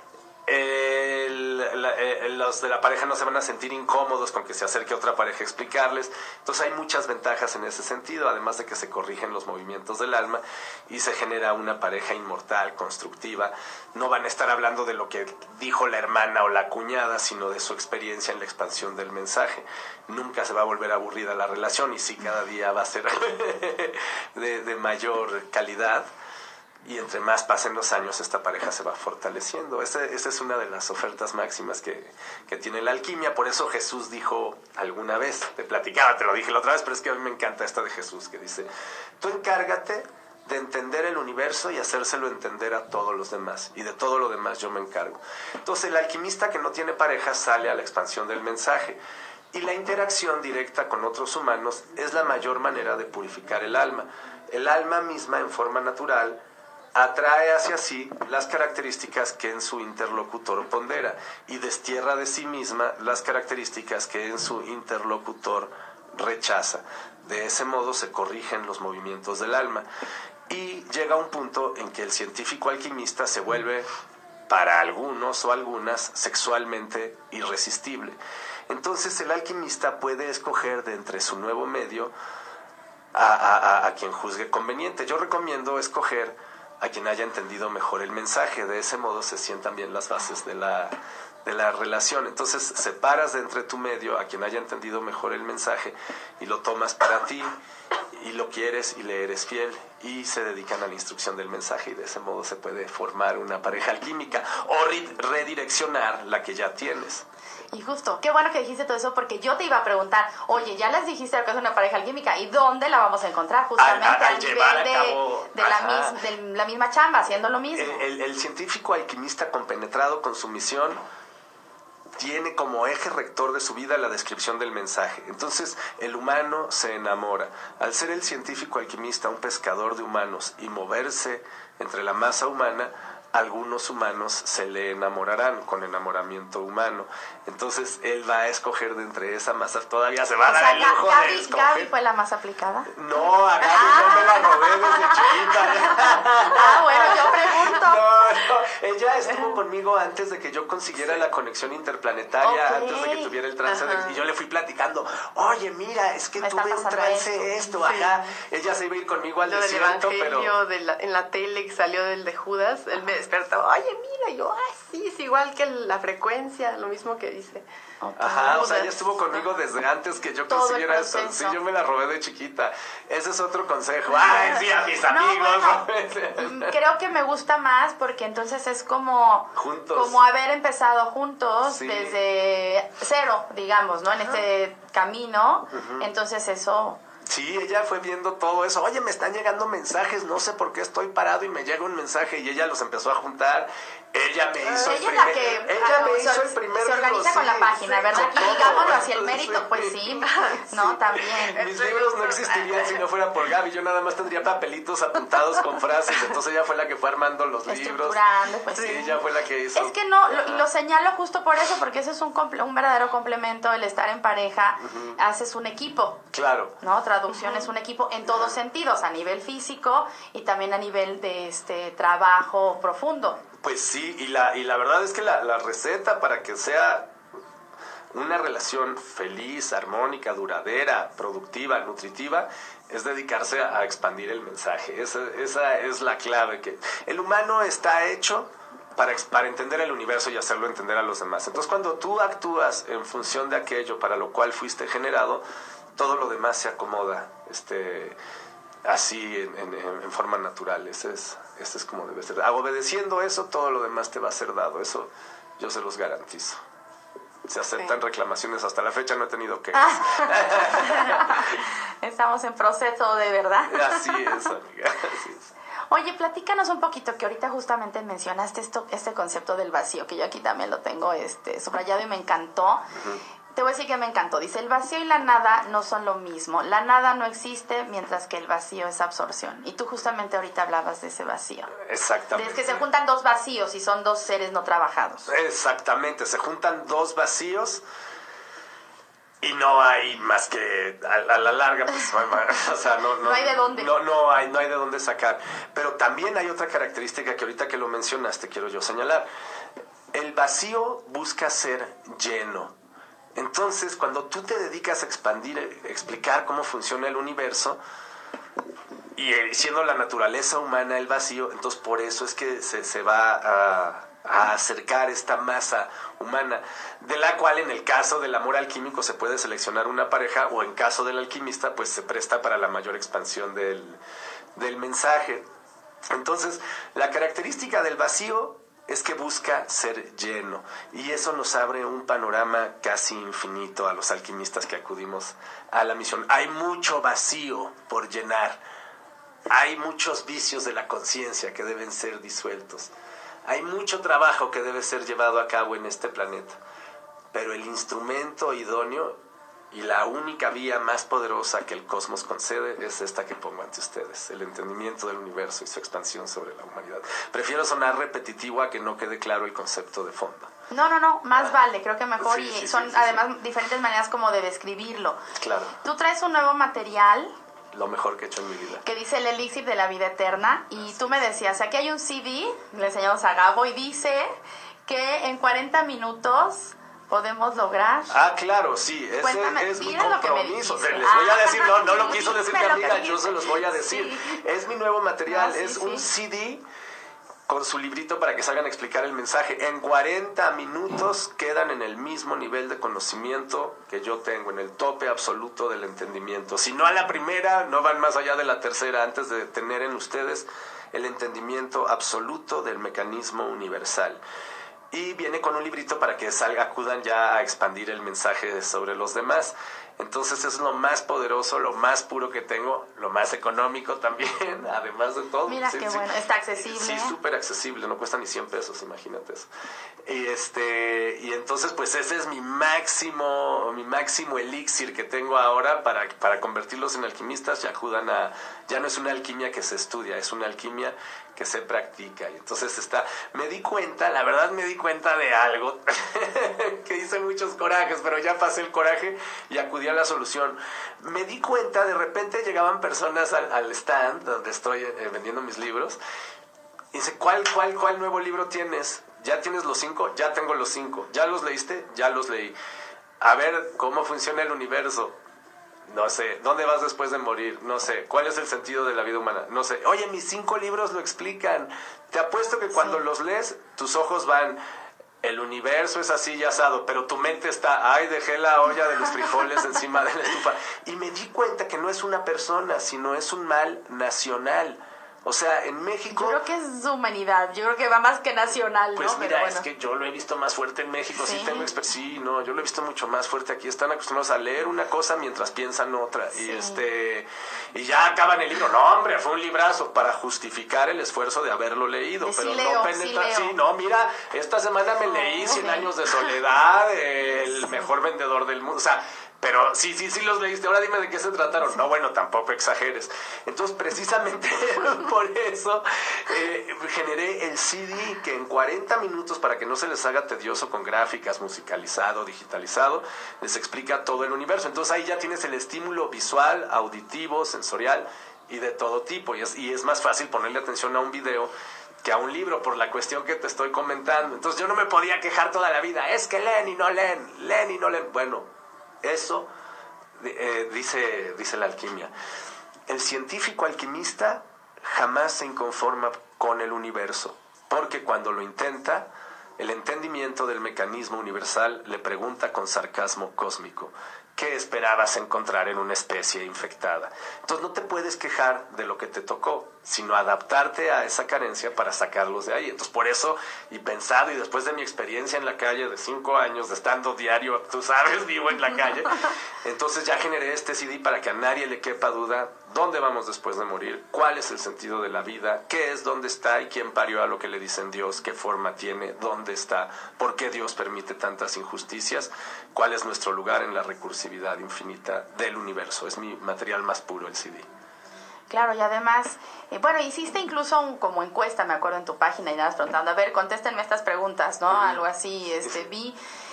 Los de la pareja no se van a sentir incómodos con que se acerque otra pareja a explicarles. Entonces hay muchas ventajas en ese sentido, además de que se corrigen los movimientos del alma y se genera una pareja inmortal, constructiva. No van a estar hablando de lo que dijo la hermana o la cuñada, sino de su experiencia en la expansión del mensaje. Nunca se va a volver aburrida la relación, y sí, cada día va a ser de mayor calidad. Y entre más pasen los años, esta pareja se va fortaleciendo. Esa es una de las ofertas máximas que tiene la alquimia. Por eso Jesús dijo alguna vez, te platicaba, te lo dije la otra vez, pero es que a mí me encanta esta de Jesús, que dice: tú encárgate de entender el universo y hacérselo entender a todos los demás, y de todo lo demás yo me encargo. Entonces el alquimista que no tiene pareja sale a la expansión del mensaje. Y la interacción directa con otros humanos es la mayor manera de purificar el alma. El alma misma, en forma natural, atrae hacia sí las características que en su interlocutor pondera, y destierra de sí misma las características que en su interlocutor rechaza. De ese modo se corrigen los movimientos del alma, y llega un punto en que el científico alquimista se vuelve, para algunos o algunas, sexualmente irresistible. Entonces el alquimista puede escoger de entre su nuevo medio a quien juzgue conveniente. Yo recomiendo escoger a quien haya entendido mejor el mensaje. De ese modo se sientan bien las bases de la relación. Entonces separas de entre tu medio a quien haya entendido mejor el mensaje y lo tomas para ti, y lo quieres y le eres fiel, y se dedican a la instrucción del mensaje, y de ese modo se puede formar una pareja alquímica o redireccionar la que ya tienes.
Y justo, qué bueno que dijiste todo eso, porque yo te iba a preguntar, oye, ya les dijiste lo que es una pareja alquímica, ¿y dónde la vamos a encontrar? Justamente al nivel de la misma chamba, haciendo lo mismo.
El científico alquimista compenetrado con su misión tiene como eje rector de su vida la descripción del mensaje. Entonces el humano se enamora. Al ser el científico alquimista un pescador de humanos y moverse entre la masa humana, algunos humanos se le enamorarán con enamoramiento humano. Entonces él va a escoger de entre esa masa. Todavía se va a dar el lujo de escoger.
¿Gaby fue la más aplicada?
No, a Gaby yo me la robé desde chiquita.
Bueno, yo pregunto.
No, ella estuvo conmigo antes de que yo consiguiera la conexión interplanetaria, antes de que tuviera el trance y yo le fui platicando: oye, mira, es que tuve un trance esto, acá. Ella se iba a ir conmigo al desierto,
pero en la tele que salió del de Judas, él me despertó: oye, mira, yo, sí, es igual que la frecuencia, lo mismo que dice.
Ok.
Ajá, o sea, ella estuvo conmigo desde antes que yo
Todo el
consiguiera eso. Sí,
proceso.
yo me la robé de chiquita. Ese es otro consejo. Ay, sí, a mis amigos.
Creo que me gusta más porque entonces es como
Juntos.
como haber empezado juntos
Sí.
desde cero, digamos, ¿no? En este camino. Entonces eso...
Sí, ella fue viendo todo eso. Oye, me están llegando mensajes, no sé por qué estoy parado y me llega un mensaje y ella los empezó a juntar. Ella me hizo
ella es la que
hizo el primer
se organiza con la página, ¿verdad?
con
Y
todo.
digámoslo hacia el mérito, pues sí, ¿no? También.
Mis libros no existirían si no fuera por Gaby. Yo nada más tendría papelitos apuntados con frases. Entonces ella fue la que fue armando los libros.
Estructurando, pues
Sí,
sí.
ella fue la que hizo.
Es que no, lo señalo justo por eso, porque eso es un verdadero complemento, el estar en pareja, haces un equipo,
Claro.
¿no? Traducción es un equipo en todos sentidos, a nivel físico y también a nivel de trabajo profundo.
Pues sí, y la verdad es que la receta para que sea una relación feliz, armónica, duradera, productiva, nutritiva, es dedicarse a expandir el mensaje. Esa es la clave. Que el humano está hecho para entender el universo y hacerlo entender a los demás. Entonces, cuando tú actúas en función de aquello para lo cual fuiste generado, todo lo demás se acomoda así en forma natural. Ese es como debe ser. Obedeciendo eso, todo lo demás te va a ser dado. Eso yo se los garantizo. Se aceptan reclamaciones. Hasta la fecha no he tenido quejas.
Estamos en proceso de verdad.
Así es, amiga. Así es.
Oye, platícanos un poquito, que ahorita justamente mencionaste este concepto del vacío, que yo aquí también lo tengo subrayado y me encantó. Te voy a decir que me encantó. Dice, el vacío y la nada no son lo mismo. La nada no existe, mientras que el vacío es absorción. Y tú justamente ahorita hablabas de ese vacío.
Exactamente.
Es que se juntan dos vacíos y son dos seres no trabajados.
Exactamente, se juntan dos vacíos y no hay más que a la larga, pues, o sea,
No hay de dónde.
No hay de dónde sacar. Pero también hay otra característica que ahorita que lo mencionaste quiero yo señalar. El vacío busca ser lleno. Entonces, cuando tú te dedicas a explicar cómo funciona el universo, y siendo la naturaleza humana el vacío, entonces por eso es que se va a acercar esta masa humana, de la cual en el caso del amor alquímico se puede seleccionar una pareja, o en caso del alquimista pues se presta para la mayor expansión del mensaje. Entonces, la característica del vacío es que busca ser lleno, y eso nos abre un panorama casi infinito a los alquimistas que acudimos a la misión. Hay mucho vacío por llenar, hay muchos vicios de la conciencia que deben ser disueltos, hay mucho trabajo que debe ser llevado a cabo en este planeta, pero el instrumento idóneo y la única vía más poderosa que el cosmos concede es esta que pongo ante ustedes: el entendimiento del universo y su expansión sobre la humanidad. Prefiero sonar repetitivo a que no quede claro el concepto de fondo.
No, más vale, creo que mejor.
Sí,
y
sí,
son
sí,
además diferentes maneras como de describirlo.
Claro,
Tú traes un nuevo material
lo mejor que he hecho en mi vida.
que dice el elixir de la vida eterna, y tú me decías, aquí hay un CD, le enseñamos a Gabo, y dice que en 40 minutos podemos lograr...
Ah, claro, sí, ese
Cuéntame,
es mi
mira lo que me
compromiso.
dijiste.
Les voy a decir, no lo
Sí,
quiso decir mi
pero que
amiga, yo
dijiste.
se los voy a decir.
Sí.
Es mi nuevo material,
No, sí,
es
sí.
un CD con su librito para que salgan a explicar el mensaje. En 40 minutos quedan en el mismo nivel de conocimiento que yo tengo, en el tope absoluto del entendimiento. Si no a la primera, no van más allá de la tercera, antes de tener en ustedes el entendimiento absoluto del mecanismo universal. Y viene con un librito para que acudan ya a expandir el mensaje sobre los demás. Entonces es lo más poderoso, lo más puro que tengo, lo más económico también, además de todo.
Mira qué bueno, está accesible.
Sí, súper accesible, no cuesta ni 100 pesos, imagínate eso. Y entonces pues ese es mi máximo elixir que tengo ahora para convertirlos en alquimistas, y acudan ya no es una alquimia que se estudia, es una alquimia que se practica. Y entonces la verdad me di cuenta de algo que hice muchos corajes, pero ya pasé el coraje y acudí a la solución. Me di cuenta, de repente llegaban personas al stand donde estoy vendiendo mis libros, y dice, ¿cuál nuevo libro tienes? ¿Ya tienes los 5? Ya tengo los 5. ¿Ya los leíste? Ya los leí. A ver, ¿cómo funciona el universo? No sé. ¿Dónde vas después de morir? No sé. ¿Cuál es el sentido de la vida humana? No sé. Oye, mis 5 libros lo explican. Te apuesto que cuando los lees, tus ojos van El universo es así y asado, pero tu mente está, ay, dejé la olla de los frijoles encima de la estufa. Y me di cuenta que no es una persona, sino es un mal nacional. O sea, en México...
Yo creo que es humanidad, yo creo que va más que nacional,
pues
¿no?
Mira,
Pero bueno.
es que yo lo he visto más fuerte en México,
Sí.
yo lo he visto mucho más fuerte aquí. Están acostumbrados a leer una cosa mientras piensan otra.
Sí.
Y ya acaban el libro. No, hombre, fue un librazo para justificar el esfuerzo de haberlo leído.
De
pero
sí
no
leo,
penetra.
sí leo.
Sí, no, mira, esta semana me leí 100 años de soledad, el mejor vendedor del mundo. O sea, pero sí los leíste. Ahora dime de qué se trataron. No, bueno, tampoco exageres. Entonces, precisamente por eso generé el CD que en 40 minutos, para que no se les haga tedioso, con gráficas, musicalizado, digitalizado, les explica todo el universo. Entonces ahí ya tienes el estímulo visual, auditivo, sensorial y de todo tipo. Y es más fácil ponerle atención a un video que a un libro, por la cuestión que te estoy comentando. Entonces yo no me podía quejar toda la vida. Es que leen y no leen. Bueno, eso dice la alquimia. El científico alquimista jamás se inconforma con el universo, porque cuando lo intenta, el entendimiento del mecanismo universal le pregunta con sarcasmo cósmico: ¿qué esperabas encontrar en una especie infectada? Entonces no te puedes quejar de lo que te tocó, sino adaptarte a esa carencia para sacarlos de ahí. Entonces por eso, y pensado, y después de mi experiencia en la calle de 5 años, de estando diario, tú sabes, vivo en la calle, entonces ya generé este CD para que a nadie le quepa duda dónde vamos después de morir, cuál es el sentido de la vida, qué es, dónde está y quién parió a lo que le dicen Dios, qué forma tiene, dónde está, por qué Dios permite tantas injusticias, cuál es nuestro lugar en la recursividad infinita del universo. Es mi material más puro, el CD.
Claro, y además, bueno, hiciste incluso como encuesta, me acuerdo, en tu página, y nada más preguntando, a ver, contéstenme estas preguntas, ¿no? Algo así, vi.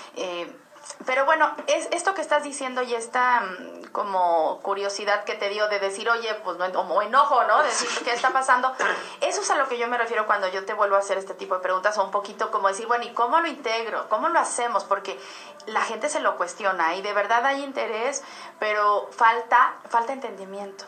Pero bueno, es esto que estás diciendo y esta como curiosidad que te dio de decir, oye, pues no, o enojo, ¿no? De decir, ¿qué está pasando? Eso es a lo que yo me refiero cuando yo te vuelvo a hacer este tipo de preguntas, o un poquito como decir, bueno, ¿y cómo lo integro? ¿Cómo lo hacemos? Porque la gente se lo cuestiona y de verdad hay interés, pero falta entendimiento.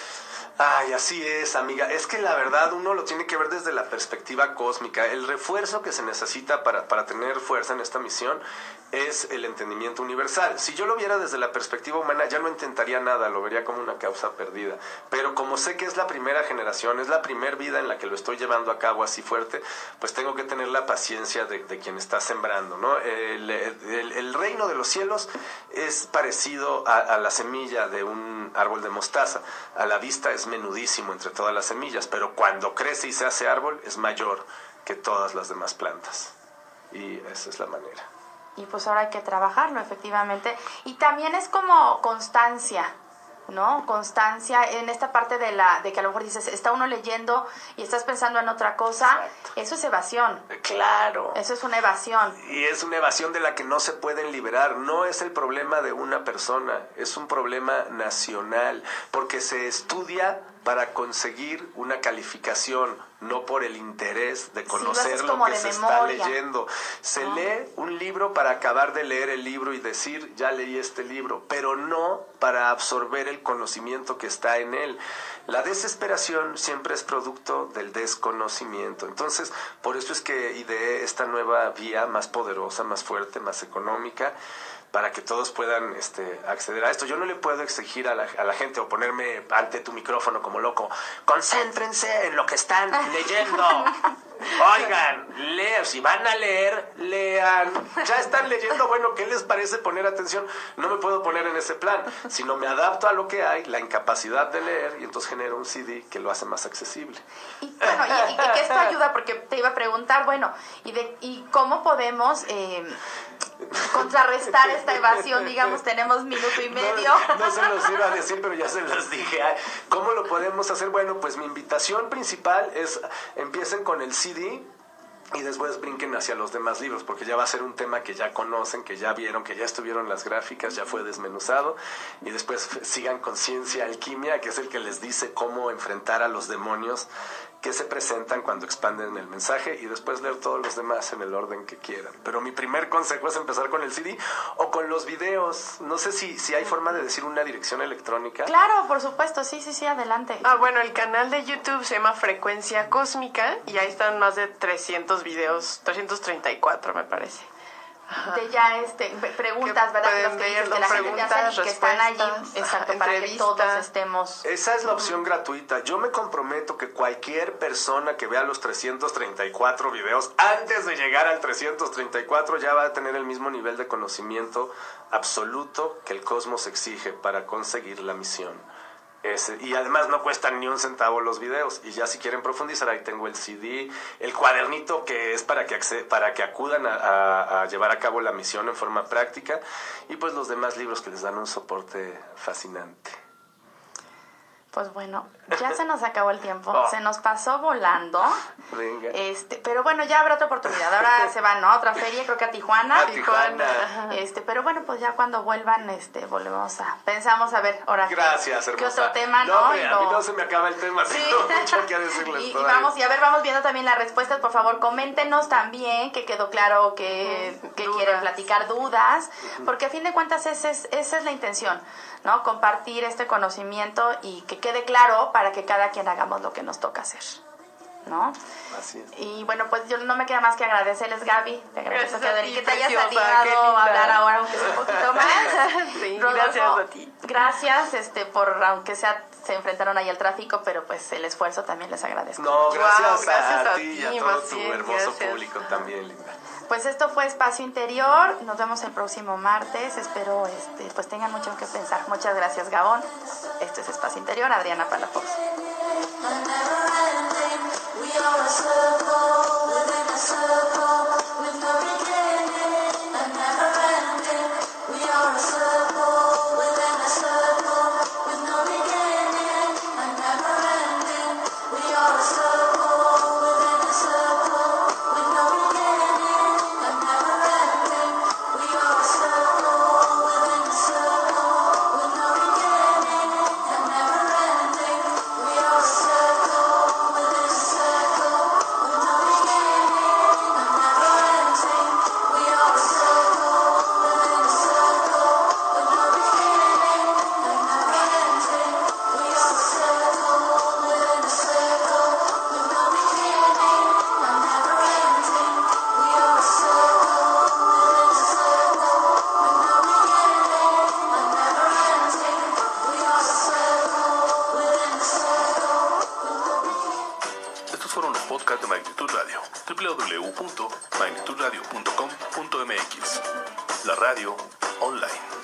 Ay, así es, amiga. Es que la verdad uno lo tiene que ver desde la perspectiva cósmica. El refuerzo que se necesita para tener fuerza en esta misión es el entendimiento universal. Si yo lo viera desde la perspectiva humana, ya no intentaría nada, lo vería como una causa perdida. Pero como sé que es la primera generación, es la primera vida en la que lo estoy llevando a cabo así fuerte, pues tengo que tener la paciencia de quien está sembrando, ¿no? El reino de los cielos es parecido a la semilla de un árbol de mostaza. A la vista es menudísimo entre todas las semillas, pero cuando crece y se hace árbol es mayor que todas las demás plantas. Y esa es la manera.
Y pues ahora hay que trabajarlo, efectivamente. Y también es como constancia, ¿no? Constancia en esta parte de que a lo mejor dices, está uno leyendo y estás pensando en otra cosa. Exacto. Eso es evasión.
Claro.
Eso es una evasión.
Y es una evasión de la que no se pueden liberar. No es el problema de una persona, es un problema nacional, porque se estudia para conseguir una calificación, no por el interés de conocer lo que se está leyendo. Se lee un libro para acabar de leer el libro y decir, ya leí este libro, pero no para absorber el conocimiento que está en él. La desesperación siempre es producto del desconocimiento. Entonces, por eso es que ideé esta nueva vía más poderosa, más fuerte, más económica, para que todos puedan acceder a esto. Yo no le puedo exigir a la gente o ponerme ante tu micrófono como loco. Concéntrense en lo que están leyendo. Oigan, lean. Si van a leer, lean. Ya están leyendo, bueno, ¿qué les parece poner atención? No me puedo poner en ese plan, sino me adapto a lo que hay, la incapacidad de leer, y entonces genero un CD que lo hace más accesible.
Y bueno, y que esto ayuda, porque te iba a preguntar, bueno, ¿y cómo podemos contrarrestar esta evasión? Digamos, tenemos minuto y medio.
No se los iba a decir, pero ya se los dije. ¿Cómo lo podemos hacer? Bueno, pues mi invitación principal es, empiecen con el CD y después brinquen hacia los demás libros, porque ya va a ser un tema que ya conocen, que ya vieron, que ya estuvieron las gráficas, ya fue desmenuzado, y después sigan con Ciencia Alquimia, que es el que les dice cómo enfrentar a los demonios que se presentan cuando expanden el mensaje, y después leer todos los demás en el orden que quieran. Pero mi primer consejo es empezar con el CD o con los videos. No sé si hay forma de decir una dirección electrónica.
Claro, por supuesto, sí, adelante.
Bueno, el canal de YouTube se llama Frecuencia Cósmica y ahí están más de 300 300 videos, 334 me parece.
De ya preguntas,
Que
¿verdad?
pueden
Los que dices
verlo,
que la gente hace y que están allí,
respuestas,
exacto, para que
entrevistas.
todos estemos.
Esa es la opción gratuita. Yo me comprometo que cualquier persona que vea los 334 videos antes de llegar al 334 ya va a tener el mismo nivel de conocimiento absoluto que el cosmos exige para conseguir la misión. Y además no cuestan ni un centavo los videos. Y ya si quieren profundizar, ahí tengo el CD, el cuadernito que es para que acudan a llevar a cabo la misión en forma práctica, y pues los demás libros que les dan un soporte fascinante.
Pues bueno, ya se nos acabó el tiempo,
Oh.
se nos pasó volando.
Venga.
Pero bueno, ya habrá otra oportunidad. Ahora se van, ¿no? A otra feria, creo que a Tijuana.
A Tijuana.
Pero bueno, pues ya cuando vuelvan, pensamos a ver ahora
Gracias,
qué
hermosa.
otro tema, ¿no?
Hombre, a mí no se me acaba el tema,
Sí.
tengo mucho que decirles
Y
todavía.
vamos viendo también las respuestas. Por favor, coméntenos también que quedó claro que quieren platicar, dudas, porque a fin de cuentas esa es la intención, ¿no? Compartir este conocimiento y que quede claro para que cada quien hagamos lo que nos toca hacer, ¿no?
Así es.
Y bueno, pues yo no me queda más que agradecerles, Gaby. Te agradezco
Gracias a ti,
que te hayas
preciosa, qué
animado
linda.
a hablar ahora, aunque sea un poquito más.
Sí,
Rodolfo,
gracias a ti.
Gracias, por aunque sea se enfrentaron ahí al tráfico, pero pues el esfuerzo también les agradezco.
No, gracias,
gracias
a
a
ti y a
ti,
todo
más
tu
bien,
hermoso
gracias.
público también, linda.
Pues esto fue Espacio Interior. Nos vemos el próximo martes. Espero pues tengan mucho que pensar. Muchas gracias, Gabón. Esto es Espacio Interior. Adriana Palafox.
Estos fueron los podcasts de Magnitud Radio. www.magnitudradio.com.mx. La radio online.